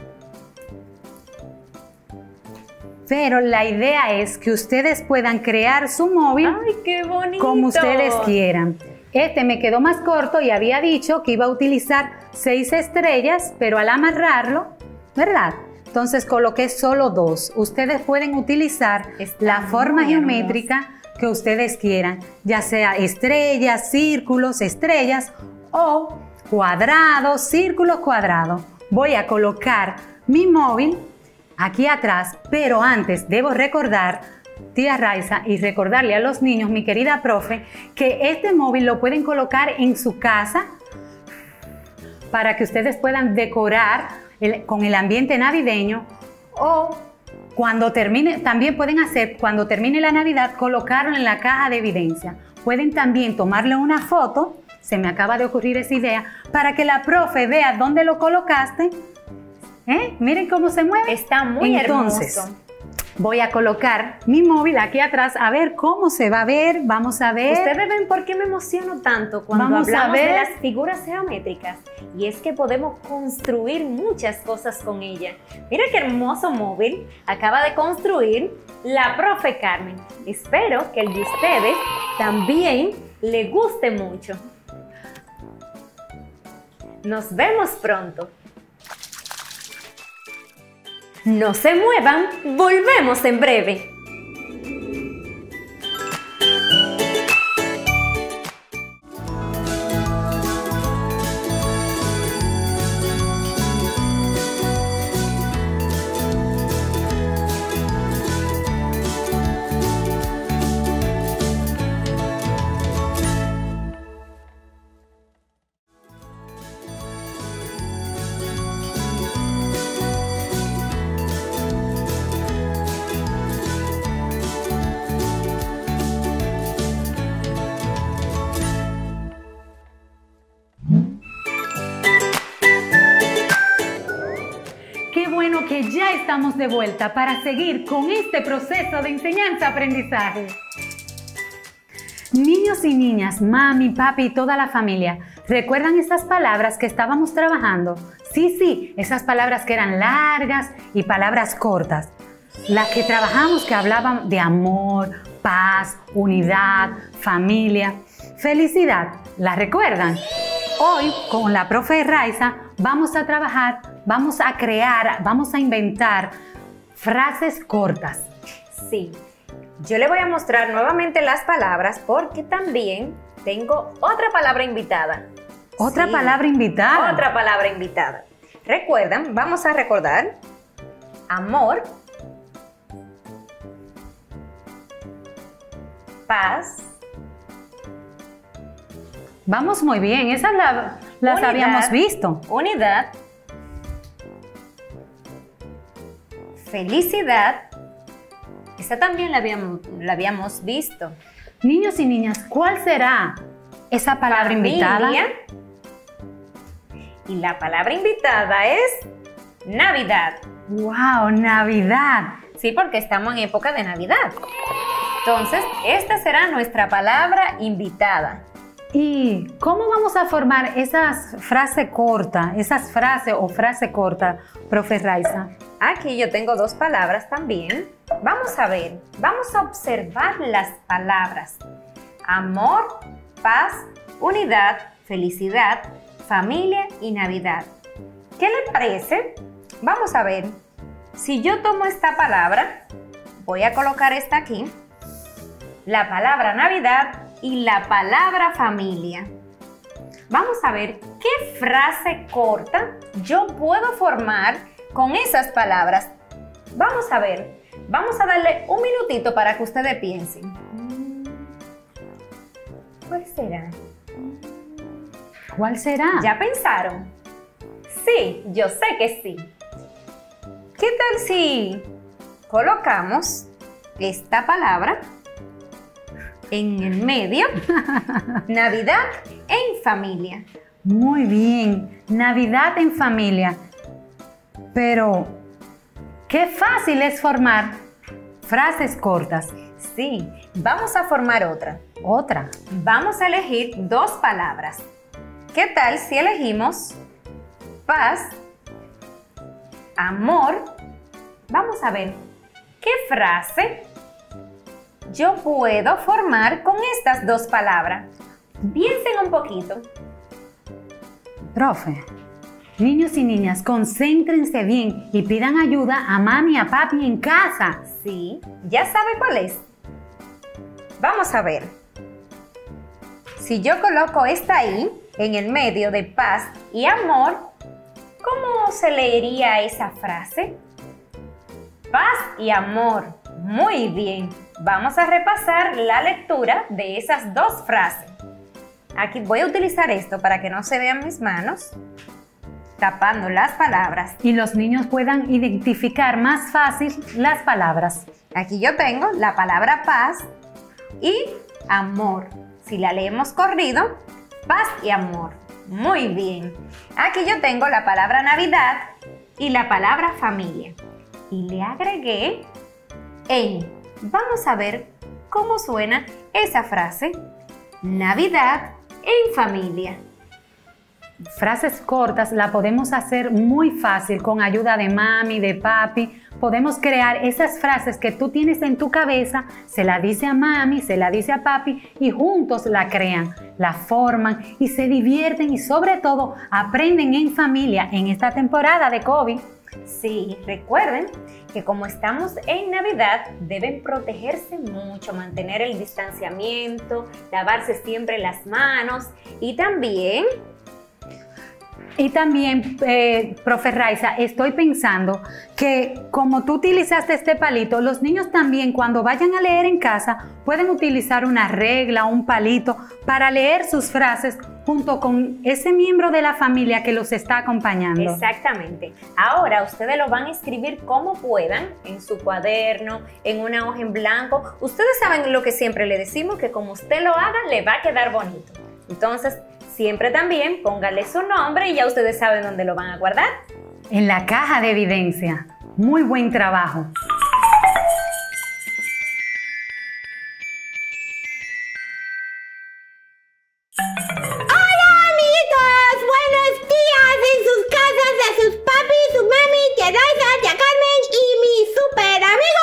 Pero la idea es que ustedes puedan crear su móvil ¡Ay, qué bonito! como ustedes quieran. Este me quedó más corto y había dicho que iba a utilizar seis estrellas, pero al amarrarlo, ¿verdad? Entonces coloqué solo dos. Ustedes pueden utilizar Está la forma muy geométrica que ustedes quieran, ya sea estrellas, círculos, estrellas o cuadrados, círculos, cuadrados. Voy a colocar mi móvil aquí atrás, pero antes debo recordar, tía Raiza, y recordarle a los niños, mi querida profe, que este móvil lo pueden colocar en su casa para que ustedes puedan decorar el- con el ambiente navideño, o cuando termine, también pueden hacer, cuando termine la Navidad, colocarlo en la caja de evidencia. Pueden también tomarle una foto, se me acaba de ocurrir esa idea, para que la profe vea dónde lo colocaste. ¿Eh? Miren cómo se mueve. Está muy Entonces, hermoso. voy a colocar mi móvil aquí atrás a ver cómo se va a ver. Vamos a ver. Ustedes ven por qué me emociono tanto cuando Vamos a hablamos de ver. las figuras geométricas. Y es que podemos construir muchas cosas con ella. Mira qué hermoso móvil acaba de construir la profe Carmen. Espero que el de ustedes también le guste mucho. Nos vemos pronto. No se muevan, volvemos en breve. Qué bueno que ya estamos de vuelta para seguir con este proceso de enseñanza-aprendizaje. Niños y niñas, mami, papi y toda la familia, ¿recuerdan esas palabras que estábamos trabajando? Sí, sí, esas palabras que eran largas y palabras cortas. Las que trabajamos que hablaban de amor, paz, unidad, familia, felicidad. ¿Las recuerdan? Hoy, con la profe Raiza, vamos a trabajar, vamos a crear, vamos a inventar frases cortas. Sí, yo le voy a mostrar nuevamente las palabras porque también tengo otra palabra invitada. ¿Otra Sí, palabra invitada? Otra palabra invitada. ¿Recuerdan? Vamos a recordar. Amor. Paz. Vamos muy bien, esas la- las Unidad. habíamos visto. Unidad. Felicidad. Esa también la habíamos, la habíamos visto. Niños y niñas, ¿cuál será esa palabra invitada? Familia. Y la palabra invitada es Navidad. ¡Wow! Navidad. Sí, porque estamos en época de Navidad. Entonces, esta será nuestra palabra invitada. ¿Y cómo vamos a formar esas frases cortas, esas frases o frase corta, profe Raiza? Aquí yo tengo dos palabras también. Vamos a ver, vamos a observar las palabras. Amor, paz, unidad, felicidad, familia y Navidad. ¿Qué le parece? Vamos a ver. Si yo tomo esta palabra, voy a colocar esta aquí, la palabra Navidad y la palabra familia. Vamos a ver qué frase corta yo puedo formar con esas palabras. Vamos a ver, vamos a darle un minutito para que ustedes piensen. ¿Cuál será? ¿Cuál será? ¿Ya pensaron? Sí, yo sé que sí. ¿Qué tal si colocamos esta palabra en el medio? Navidad en familia. Muy bien, Navidad en familia. Pero, qué fácil es formar frases cortas. Sí, Vamos a formar otra. Otra. Vamos a elegir dos palabras. ¿Qué tal si elegimos paz, amor? Vamos a ver qué frase yo puedo formar con estas dos palabras. Piensen un poquito. Profe, niños y niñas, concéntrense bien y pidan ayuda a mami y a papi en casa. Sí, ¿ya sabe cuál es? Vamos a ver. Si yo coloco esta I en el medio de paz y amor, ¿cómo se leería esa frase? Paz y amor. Muy bien. Vamos a repasar la lectura de esas dos frases. Aquí voy a utilizar esto para que no se vean mis manos, tapando las palabras. Y los niños puedan identificar más fácil las palabras. Aquí yo tengo la palabra paz y amor. Si la leemos corrido, paz y amor. Muy bien. Aquí yo tengo la palabra Navidad y la palabra familia. Y le agregué en. Vamos a ver cómo suena esa frase. Navidad en familia. Frases cortas la podemos hacer muy fácil con ayuda de mami, de papi. Podemos crear esas frases que tú tienes en tu cabeza, se la dice a mami, se la dice a papi y juntos la crean, la forman y se divierten y sobre todo aprenden en familia en esta temporada de COVID. Sí, recuerden que como estamos en Navidad, deben protegerse mucho, mantener el distanciamiento, lavarse siempre las manos y también... Y también, eh, profe Raiza, estoy pensando que como tú utilizaste este palito, los niños también cuando vayan a leer en casa pueden utilizar una regla, un palito para leer sus frases junto con ese miembro de la familia que los está acompañando. Exactamente. Ahora ustedes lo van a escribir como puedan, en su cuaderno, en una hoja en blanco. Ustedes saben lo que siempre le decimos, que como usted lo haga, le va a quedar bonito. Entonces, siempre también póngale su nombre y ya ustedes saben dónde lo van a guardar. En la caja de evidencia. Muy buen trabajo. ¡Hola, amiguitos! ¡Buenos días! En sus casas de sus papi, su mami, tía Raiza, tía Carmen y mi super amigo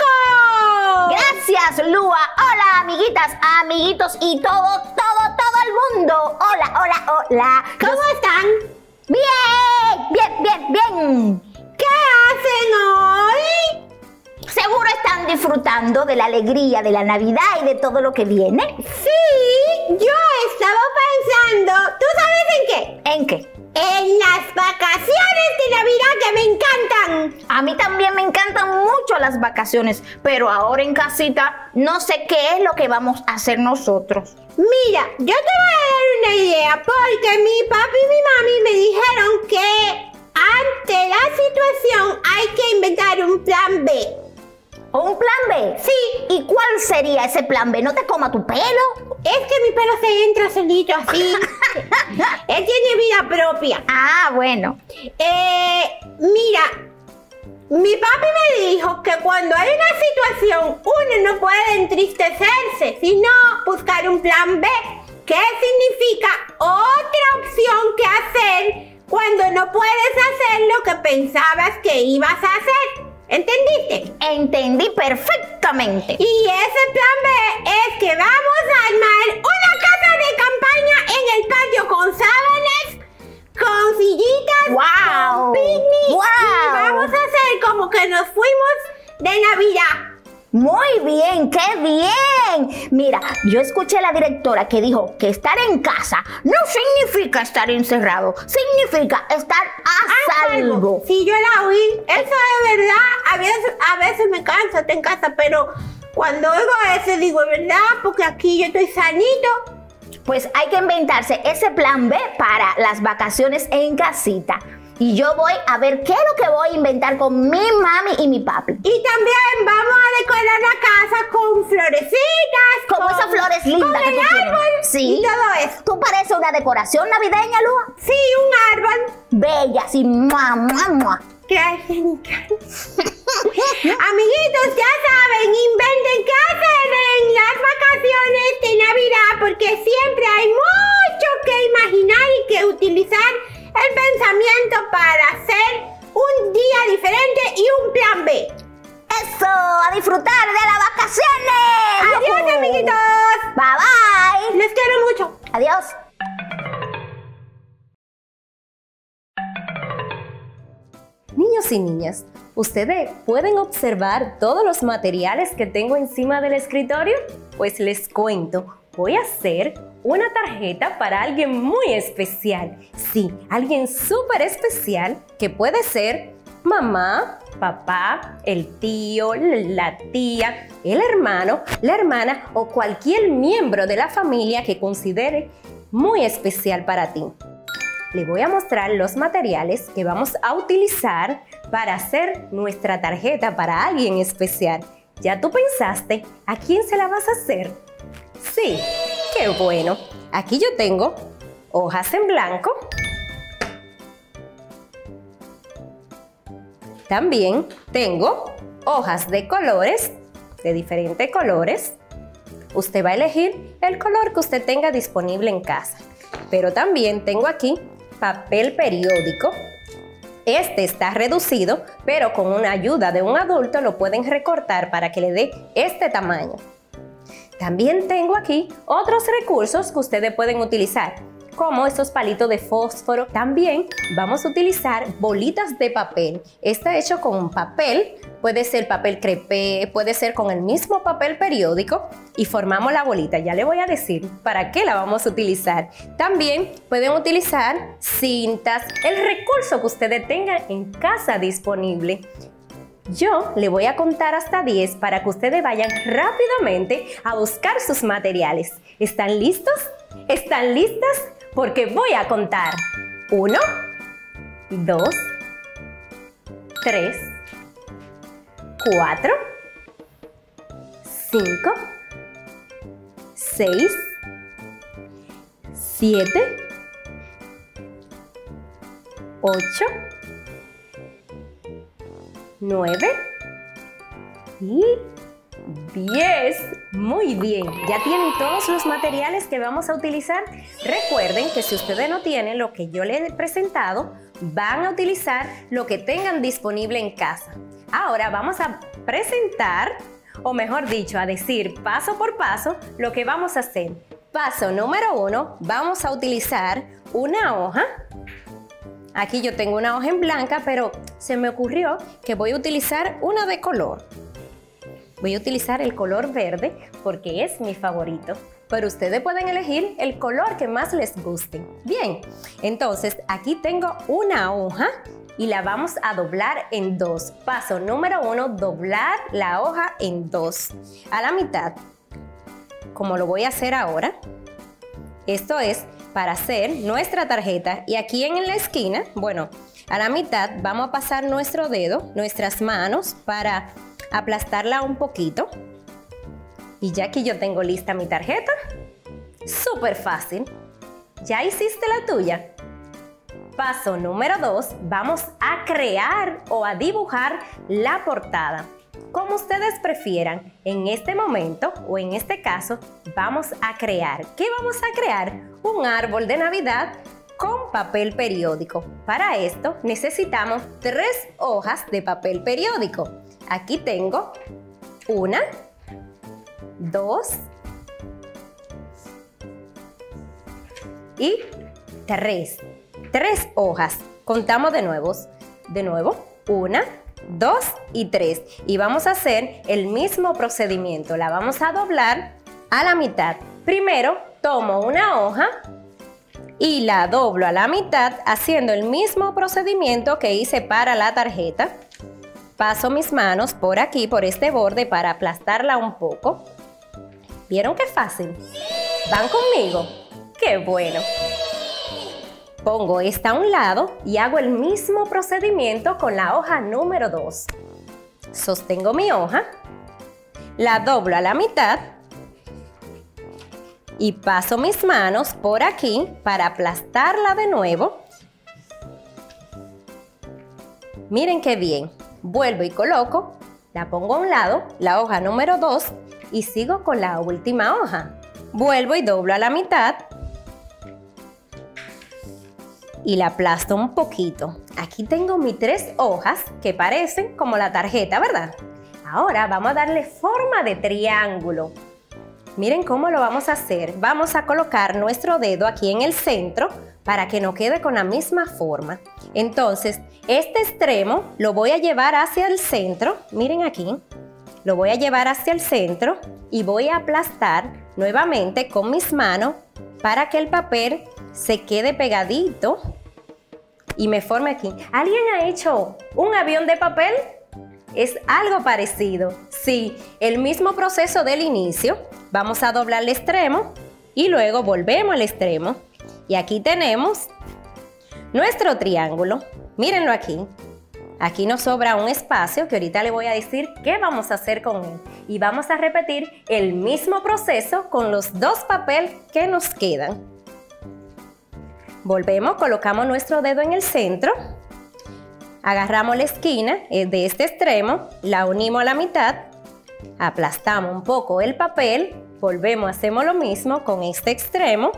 Nico. Gracias, Lua. Hola, amiguitas, amiguitos y todo, todo, todo el mundo. Hola, hola, hola. ¿Cómo Yo- están? Bien, bien, bien, bien. ¿Qué hacen hoy? Seguro están disfrutando de la alegría de la Navidad y de todo lo que viene. Sí, yo estaba pensando, ¿tú sabes en qué? ¿En qué? En las vacaciones de Navidad que me encantan. A mí también me encantan mucho las vacaciones, pero ahora en casita no sé qué es lo que vamos a hacer nosotros. Mira, yo te voy a dar una idea porque mi papi y mi mami me dijeron que ante la situación hay que inventar un plan B. ¿Un plan B? Sí. ¿Y cuál sería ese plan B? ¿No te coma tu pelo? Es que mi pelo se entra solito así. Él tiene vida propia. Ah, bueno. Eh, mira, mi papi me dijo que cuando hay una situación uno no puede entristecerse, sino buscar un plan B. ¿Qué significa otra opción que hacer cuando no puedes hacer lo que pensabas que ibas a hacer? ¿Entendiste? Entendí perfectamente. Y ese plan B es que vamos a armar una casa de campaña en el patio con sábanas, con sillitas, ¡Guau! con picnic. ¡Guau! Y vamos a hacer como que nos fuimos de Navidad. Muy bien, qué bien. Mira, yo escuché a la directora que dijo que estar en casa no significa estar encerrado, significa estar a salvo. Sí, yo la oí. Eso es verdad. A veces, a veces me canso estar en casa, pero cuando oigo eso digo, es verdad, porque aquí yo estoy sanito. Pues hay que inventarse ese plan B para las vacaciones en casita. Y yo voy a ver qué es lo que voy a inventar con mi mami y mi papi. Y también vamos a decorar la casa con florecitas. Como con, esas flores lindas con que el tú tienes. árbol Sí. y todo eso. ¿Tú pareces una decoración navideña, Lua? Sí, un árbol. Bella, así, mua, mua, mua. Gracias, Nica. Amiguitos, ya saben, inventen qué hacer en las vacaciones de Navidad porque siempre hay mucho que imaginar y que utilizar el pensamiento para hacer un día diferente y un plan B. ¡Eso! ¡A disfrutar de las vacaciones! ¡Adiós, ¡Yujú! amiguitos! ¡Bye, bye! Les quiero mucho. ¡Adiós! Niños y niñas, ¿ustedes pueden observar todos los materiales que tengo encima del escritorio? Pues les cuento, voy a hacer una tarjeta para alguien muy especial. Sí, alguien súper especial que puede ser mamá, papá, el tío, la tía, el hermano, la hermana o cualquier miembro de la familia que considere muy especial para ti. Le voy a mostrar los materiales que vamos a utilizar para hacer nuestra tarjeta para alguien especial. ¿Ya tú pensaste a quién se la vas a hacer? Sí, qué bueno. Aquí yo tengo hojas en blanco. También tengo hojas de colores, de diferentes colores. Usted va a elegir el color que usted tenga disponible en casa. Pero también tengo aquí papel periódico. Este está reducido, pero con una ayuda de un adulto lo pueden recortar para que le dé este tamaño. También tengo aquí otros recursos que ustedes pueden utilizar, como estos palitos de fósforo. También vamos a utilizar bolitas de papel. Está hecho con un papel, puede ser papel crepé, puede ser con el mismo papel periódico y formamos la bolita. Ya le voy a decir para qué la vamos a utilizar. También pueden utilizar cintas, el recurso que ustedes tengan en casa disponible. Yo le voy a contar hasta diez para que ustedes vayan rápidamente a buscar sus materiales. ¿Están listos? ¿Están listas? Porque voy a contar. Uno, dos, tres, cuatro, cinco, seis, siete, ocho, nueve y diez. Muy bien, ya tienen todos los materiales que vamos a utilizar. Recuerden que si ustedes no tienen lo que yo les he presentado, van a utilizar lo que tengan disponible en casa. Ahora vamos a presentar, o mejor dicho, a decir paso por paso lo que vamos a hacer. Paso número uno, vamos a utilizar una hoja. Aquí yo tengo una hoja en blanca, pero se me ocurrió que voy a utilizar una de color. Voy a utilizar el color verde porque es mi favorito, pero ustedes pueden elegir el color que más les guste. Bien, entonces aquí tengo una hoja y la vamos a doblar en dos. Paso número uno, doblar la hoja en dos, a la mitad, como lo voy a hacer ahora. Esto es para hacer nuestra tarjeta y aquí en la esquina, bueno, a la mitad vamos a pasar nuestro dedo, nuestras manos para aplastarla un poquito. Y ya aquí yo tengo lista mi tarjeta. Súper fácil. ¿Ya hiciste la tuya? Paso número dos, vamos a crear o a dibujar la portada. Como ustedes prefieran, en este momento o en este caso, vamos a crear. ¿Qué vamos a crear? Un árbol de Navidad con papel periódico. Para esto necesitamos tres hojas de papel periódico. Aquí tengo una, dos y tres. Tres hojas. Contamos de nuevo. De nuevo, una, dos y tres. Y vamos a hacer el mismo procedimiento. La vamos a doblar a la mitad. Primero tomo una hoja y la doblo a la mitad haciendo el mismo procedimiento que hice para la tarjeta. Paso mis manos por aquí, por este borde, para aplastarla un poco. ¿Vieron qué fácil? ¿Van conmigo? ¡Qué bueno! Pongo esta a un lado y hago el mismo procedimiento con la hoja número dos. Sostengo mi hoja, la doblo a la mitad y paso mis manos por aquí para aplastarla de nuevo. Miren qué bien. Vuelvo y coloco, la pongo a un lado, la hoja número dos, y sigo con la última hoja. Vuelvo y doblo a la mitad y la aplasto un poquito. Aquí tengo mis tres hojas que parecen como la tarjeta, ¿verdad? Ahora vamos a darle forma de triángulo. Miren cómo lo vamos a hacer. Vamos a colocar nuestro dedo aquí en el centro para que nos quede con la misma forma. Entonces, este extremo lo voy a llevar hacia el centro. Miren aquí. Lo voy a llevar hacia el centro y voy a aplastar nuevamente con mis manos para que el papel se quede pegadito y me forme aquí. ¿Alguien ha hecho un avión de papel? Es algo parecido. Sí, el mismo proceso del inicio. Vamos a doblar el extremo y luego volvemos al extremo. Y aquí tenemos nuestro triángulo. Mírenlo aquí. Aquí nos sobra un espacio que ahorita le voy a decir qué vamos a hacer con él. Y vamos a repetir el mismo proceso con los dos papeles que nos quedan. Volvemos, colocamos nuestro dedo en el centro. Agarramos la esquina de este extremo, la unimos a la mitad. Aplastamos un poco el papel. Volvemos, hacemos lo mismo con este extremo.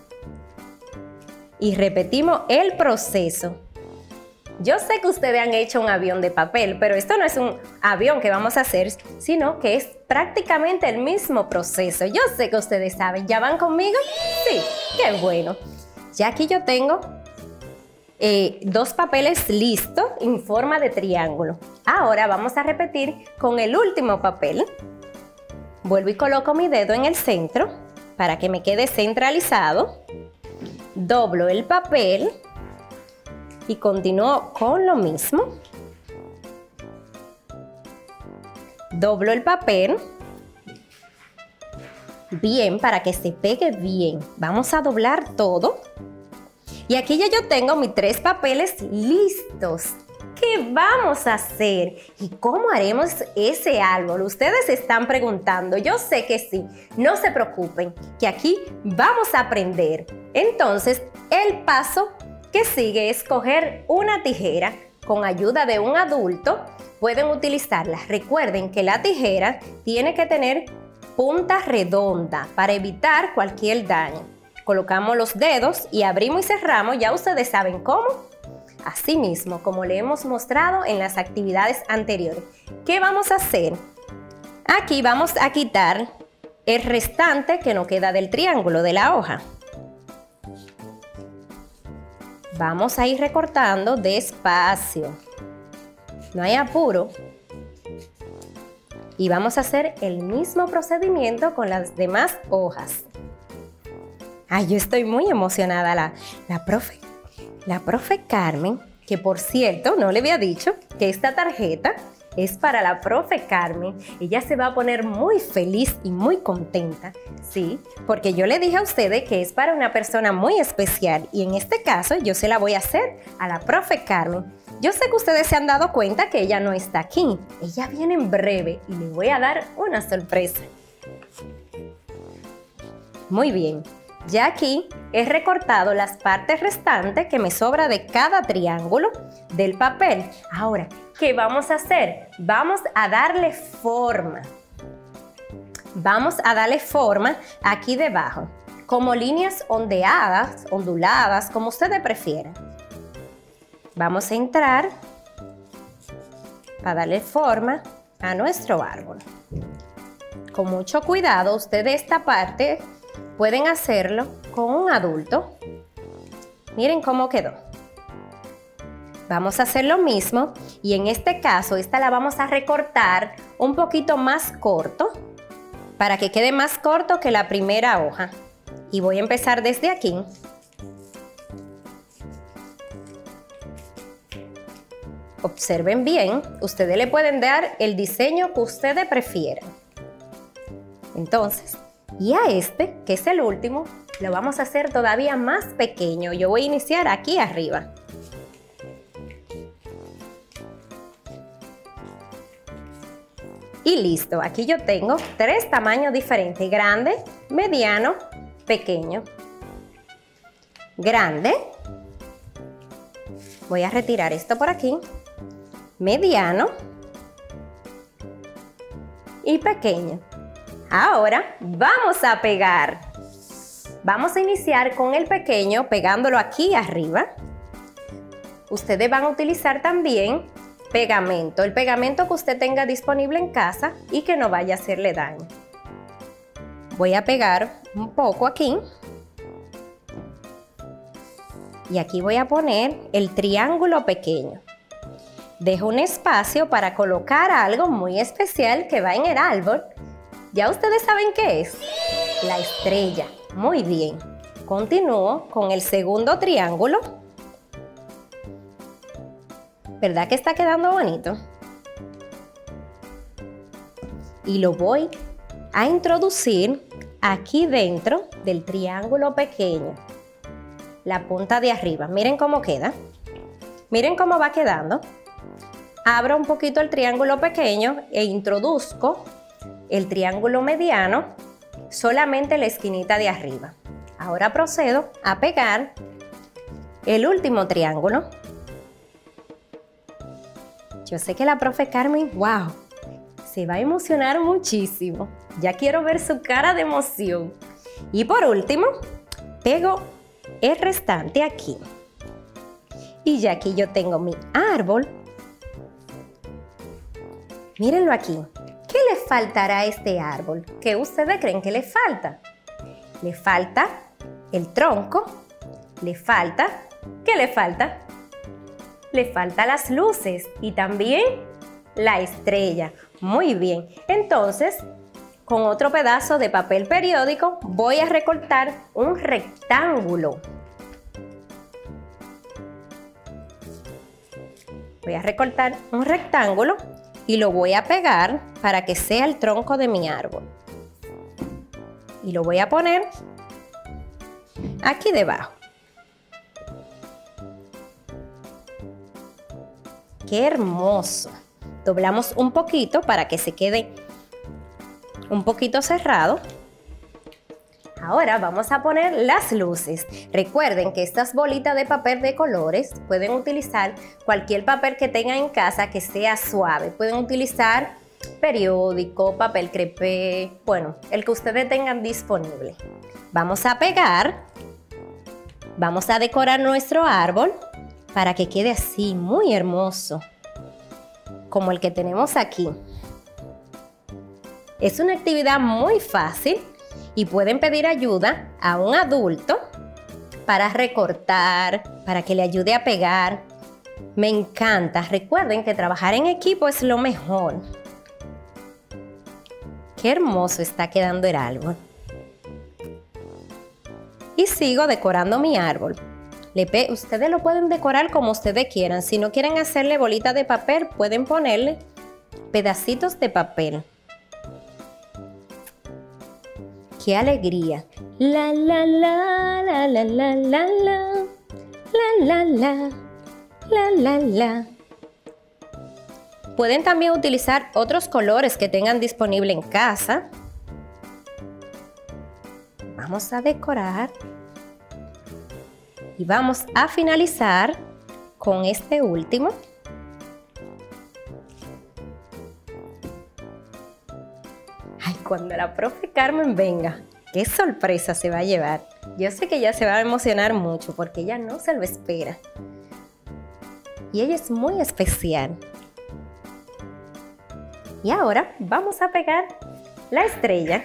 Y repetimos el proceso. Yo sé que ustedes han hecho un avión de papel, pero esto no es un avión que vamos a hacer, sino que es prácticamente el mismo proceso. Yo sé que ustedes saben. ¿Ya van conmigo? Sí, qué bueno. Ya aquí yo tengo eh, dos papeles listos en forma de triángulo. Ahora vamos a repetir con el último papel. Vuelvo y coloco mi dedo en el centro para que me quede centralizado. Doblo el papel. Y continúo con lo mismo. Doblo el papel. Bien, para que se pegue bien. Vamos a doblar todo. Y aquí ya yo tengo mis tres papeles listos. ¿Qué vamos a hacer? ¿Y cómo haremos ese árbol? Ustedes se están preguntando. Yo sé que sí. No se preocupen, que aquí vamos a aprender. Entonces, el paso que sigue es coger una tijera con ayuda de un adulto. Pueden utilizarla. Recuerden que la tijera tiene que tener punta redonda para evitar cualquier daño. Colocamos los dedos y abrimos y cerramos. Ya ustedes saben cómo. Así mismo, como le hemos mostrado en las actividades anteriores. ¿Qué vamos a hacer? Aquí vamos a quitar el restante que nos queda del triángulo de la hoja. Vamos a ir recortando despacio. No hay apuro. Y vamos a hacer el mismo procedimiento con las demás hojas. Ay, yo estoy muy emocionada. La, la, profe, la profe Carmen, que por cierto, no le había dicho que esta tarjeta es para la profe Carmen. Ella se va a poner muy feliz y muy contenta, ¿sí? Porque yo le dije a ustedes que es para una persona muy especial y en este caso yo se la voy a hacer a la profe Carmen. Yo sé que ustedes se han dado cuenta que ella no está aquí. Ella viene en breve y le voy a dar una sorpresa. Muy bien. Ya aquí he recortado las partes restantes que me sobra de cada triángulo del papel. Ahora, ¿qué vamos a hacer? Vamos a darle forma. Vamos a darle forma aquí debajo, como líneas ondeadas, onduladas, como ustedes prefieran. Vamos a entrar para darle forma a nuestro árbol. Con mucho cuidado, ustedes esta parte pueden hacerlo con un adulto. Miren cómo quedó. Vamos a hacer lo mismo y en este caso esta la vamos a recortar un poquito más corto para que quede más corto que la primera hoja. Y voy a empezar desde aquí. Observen bien, ustedes le pueden dar el diseño que ustedes prefieran. Entonces, y a este, que es el último, lo vamos a hacer todavía más pequeño. Yo voy a iniciar aquí arriba. Y listo, aquí yo tengo tres tamaños diferentes: grande, mediano, pequeño. Grande. Voy a retirar esto por aquí. mediano y pequeño. Ahora vamos a pegar. Vamos a iniciar con el pequeño pegándolo aquí arriba. Ustedes van a utilizar también pegamento, el pegamento que usted tenga disponible en casa y que no vaya a hacerle daño. Voy a pegar un poco aquí. Y aquí voy a poner el triángulo pequeño. Dejo un espacio para colocar algo muy especial que va en el árbol. ¿Ya ustedes saben qué es? La estrella. Muy bien. Continúo con el segundo triángulo. ¿Verdad que está quedando bonito? Y lo voy a introducir aquí dentro del triángulo pequeño. La punta de arriba. Miren cómo queda. Miren cómo va quedando. Abro un poquito el triángulo pequeño e introduzco el triángulo mediano solamente en la esquinita de arriba. Ahora procedo a pegar el último triángulo. Yo sé que la profe Carmen, wow, se va a emocionar muchísimo. Ya quiero ver su cara de emoción. Y por último, pego el restante aquí. Y ya aquí yo tengo mi árbol. Mírenlo aquí. ¿Qué le faltará a este árbol? ¿Qué ustedes creen que le falta? Le falta el tronco. Le falta... ¿Qué le falta? Le falta las luces y también la estrella. Muy bien. Entonces, con otro pedazo de papel periódico voy a recortar un rectángulo. Voy a recortar un rectángulo y lo voy a pegar para que sea el tronco de mi árbol. Y lo voy a poner aquí debajo. ¡Qué hermoso! Doblamos un poquito para que se quede un poquito cerrado. Ahora vamos a poner las luces. Recuerden que estas bolitas de papel de colores pueden utilizar cualquier papel que tengan en casa que sea suave. Pueden utilizar periódico, papel crepé, bueno, el que ustedes tengan disponible. Vamos a pegar. Vamos a decorar nuestro árbol para que quede así, muy hermoso, como el que tenemos aquí. Es una actividad muy fácil y pueden pedir ayuda a un adulto para recortar, para que le ayude a pegar. Me encanta. Recuerden que trabajar en equipo es lo mejor. Qué hermoso está quedando el árbol. Y sigo decorando mi árbol. Le pe- ustedes lo pueden decorar como ustedes quieran. Si no quieren hacerle bolitas de papel, pueden ponerle pedacitos de papel. ¡Qué alegría! La la la la la la la la la la la la la la. Pueden también utilizar otros colores que tengan disponible en casa. Vamos a decorar y vamos a finalizar con este último. Ay, cuando la profe Carmen venga, qué sorpresa se va a llevar. Yo sé que ella se va a emocionar mucho porque ella no se lo espera. Y ella es muy especial. Y ahora vamos a pegar la estrella.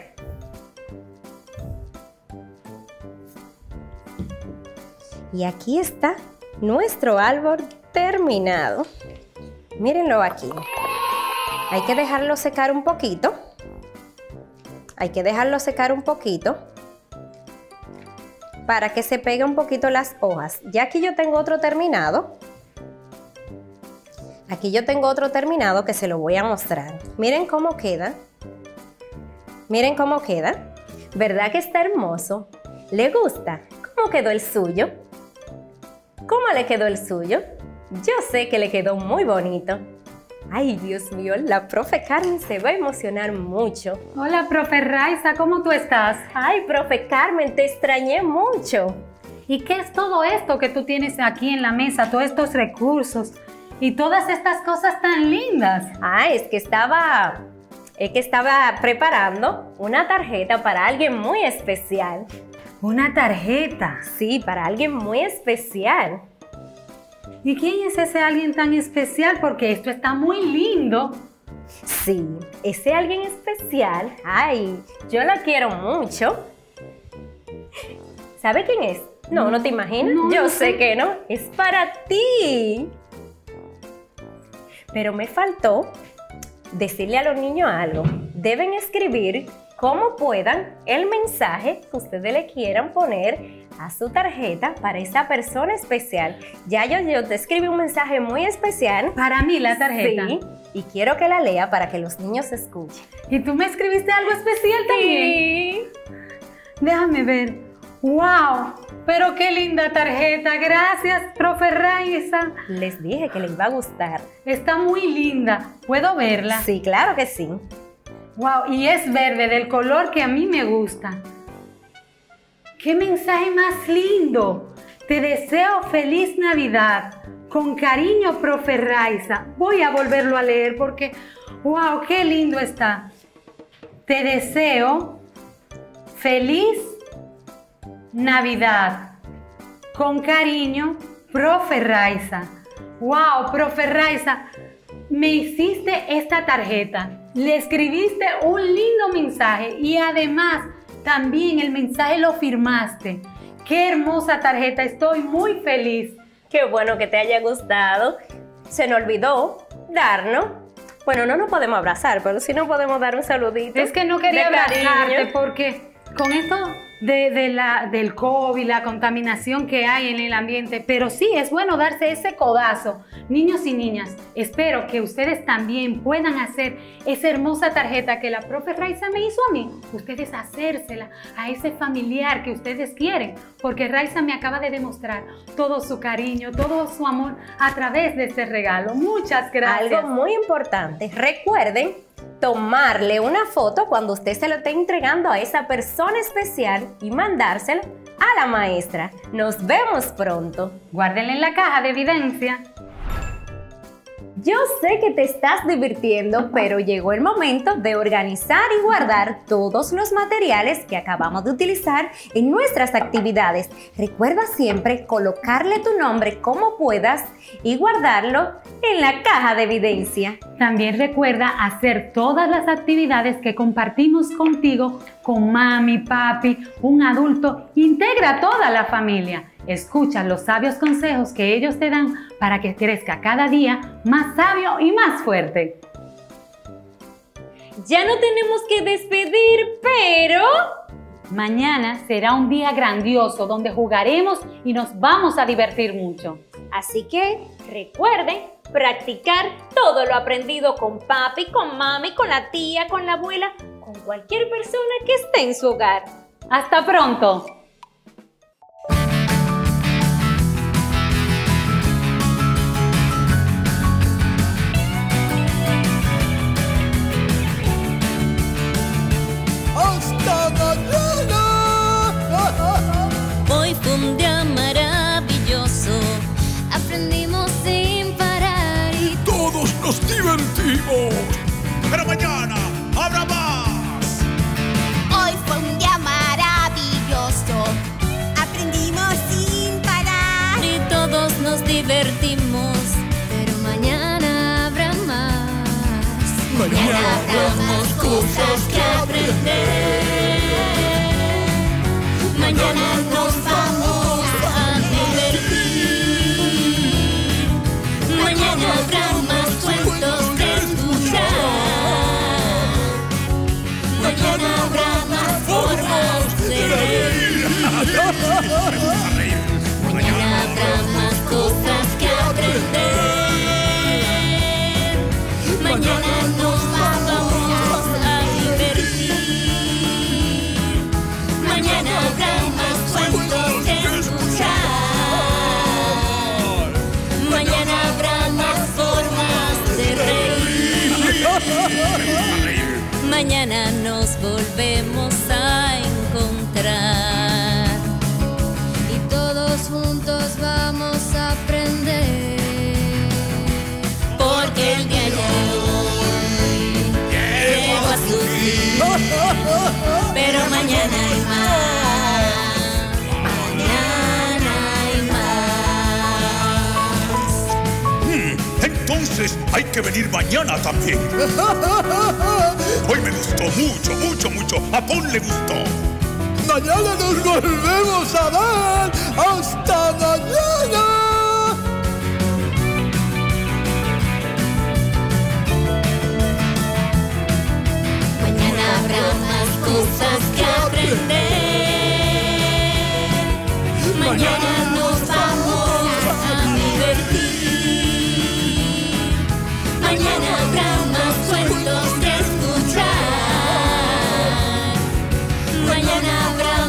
Y aquí está nuestro árbol terminado. Mírenlo aquí. Hay que dejarlo secar un poquito. Hay que dejarlo secar un poquito para que se pegue un poquito las hojas. Ya aquí yo tengo otro terminado. Aquí yo tengo otro terminado que se lo voy a mostrar. Miren cómo queda. Miren cómo queda. ¿Verdad que está hermoso? ¿Le gusta? ¿Cómo quedó el suyo? ¿Cómo le quedó el suyo? Yo sé que le quedó muy bonito. Ay, Dios mío, la profe Carmen se va a emocionar mucho. Hola, profe Raiza, ¿cómo tú estás? Ay, profe Carmen, te extrañé mucho. ¿Y qué es todo esto que tú tienes aquí en la mesa, todos estos recursos? Y todas estas cosas tan lindas. Ah, es que estaba, es que estaba preparando una tarjeta para alguien muy especial. Una tarjeta. Sí, para alguien muy especial. ¿Y quién es ese alguien tan especial? Porque esto está muy lindo. Sí, ese alguien especial, ay, yo la quiero mucho. ¿Sabe quién es? No, ¿no te imaginas? No, yo no sé sé. que no, es para ti. Pero me faltó decirle a los niños algo. Deben escribir como puedan el mensaje que ustedes le quieran poner a su tarjeta para esa persona especial. Ya yo, yo te escribí un mensaje muy especial. Para mí la tarjeta. Sí, y quiero que la lea para que los niños escuchen. ¿Y tú me escribiste algo especial también? Sí. Déjame ver. ¡Wow! Pero qué linda tarjeta. Gracias, profe Raiza. Les dije que les iba a gustar. Está muy linda. ¿Puedo verla? Sí, claro que sí. ¡Wow! Y es verde, del color que a mí me gusta. ¡Qué mensaje más lindo! Te deseo feliz Navidad. Con cariño, profe Raiza. Voy a volverlo a leer porque, ¡wow! ¡Qué lindo está! Te deseo feliz Navidad. Con cariño, profe Raiza. ¡Wow, profe Raiza! Me hiciste esta tarjeta. Le escribiste un lindo mensaje y además también el mensaje lo firmaste. ¡Qué hermosa tarjeta! Estoy muy feliz. Qué bueno que te haya gustado. Se nos olvidó darnos. Bueno, no nos podemos abrazar, pero sí nos podemos dar un saludito. Es que no quería de cariño. abrazarte porque con esto de, de la, del COVID, la contaminación que hay en el ambiente, pero sí es bueno darse ese codazo. Niños y niñas, espero que ustedes también puedan hacer esa hermosa tarjeta que la profe Raiza me hizo a mí. Ustedes hacérsela a ese familiar que ustedes quieren, porque Raiza me acaba de demostrar todo su cariño, todo su amor a través de este regalo. Muchas gracias. Algo muy importante, recuerden tomarle una foto cuando usted se lo esté entregando a esa persona especial y mandárselo a la maestra. Nos vemos pronto. Guárdenla en la caja de evidencia. Yo sé que te estás divirtiendo, pero llegó el momento de organizar y guardar todos los materiales que acabamos de utilizar en nuestras actividades. Recuerda siempre colocarle tu nombre como puedas y guardarlo en la caja de evidencia. También recuerda hacer todas las actividades que compartimos contigo con mami, papi, un adulto. Integra a toda la familia. Escucha los sabios consejos que ellos te dan para que crezca cada día más sabio y más fuerte. Ya no tenemos que despedir, pero mañana será un día grandioso donde jugaremos y nos vamos a divertir mucho. Así que recuerden practicar todo lo aprendido con papi, con mami, con la tía, con la abuela, con cualquier persona que esté en su hogar. ¡Hasta pronto! ¡Hasta mañana! Hoy fue un día maravilloso, aprendimos sin parar y ¡Todos nos divertimos! Pero mañana habrá más. Hoy fue un día maravilloso. Aprendimos sin parar. y todos nos divertimos, pero mañana habrá más. Mañana habrá más cosas que aprender. Mañana nos vamos a divertir. Mañana habrá más cuentos que escuchar. Mañana habrá más formas de reír. Mañana habrá más cosas que aprender. Mañana nos vamos a divertir. Mañana habrá más cuentos que escuchar. Mañana habrá más formas de reír. Mañana nos volvemos a encontrar y todos juntos vamos a aprender. Entonces hay que venir mañana también. Hoy me gustó mucho, mucho, mucho. A Pon le gustó. Mañana nos volvemos a ver. ¡Hasta mañana! Mañana habrá más cosas que aprender. Mañana nos vamos a divertir. Mañana habrá más cuentos que escuchar. Mañana habrá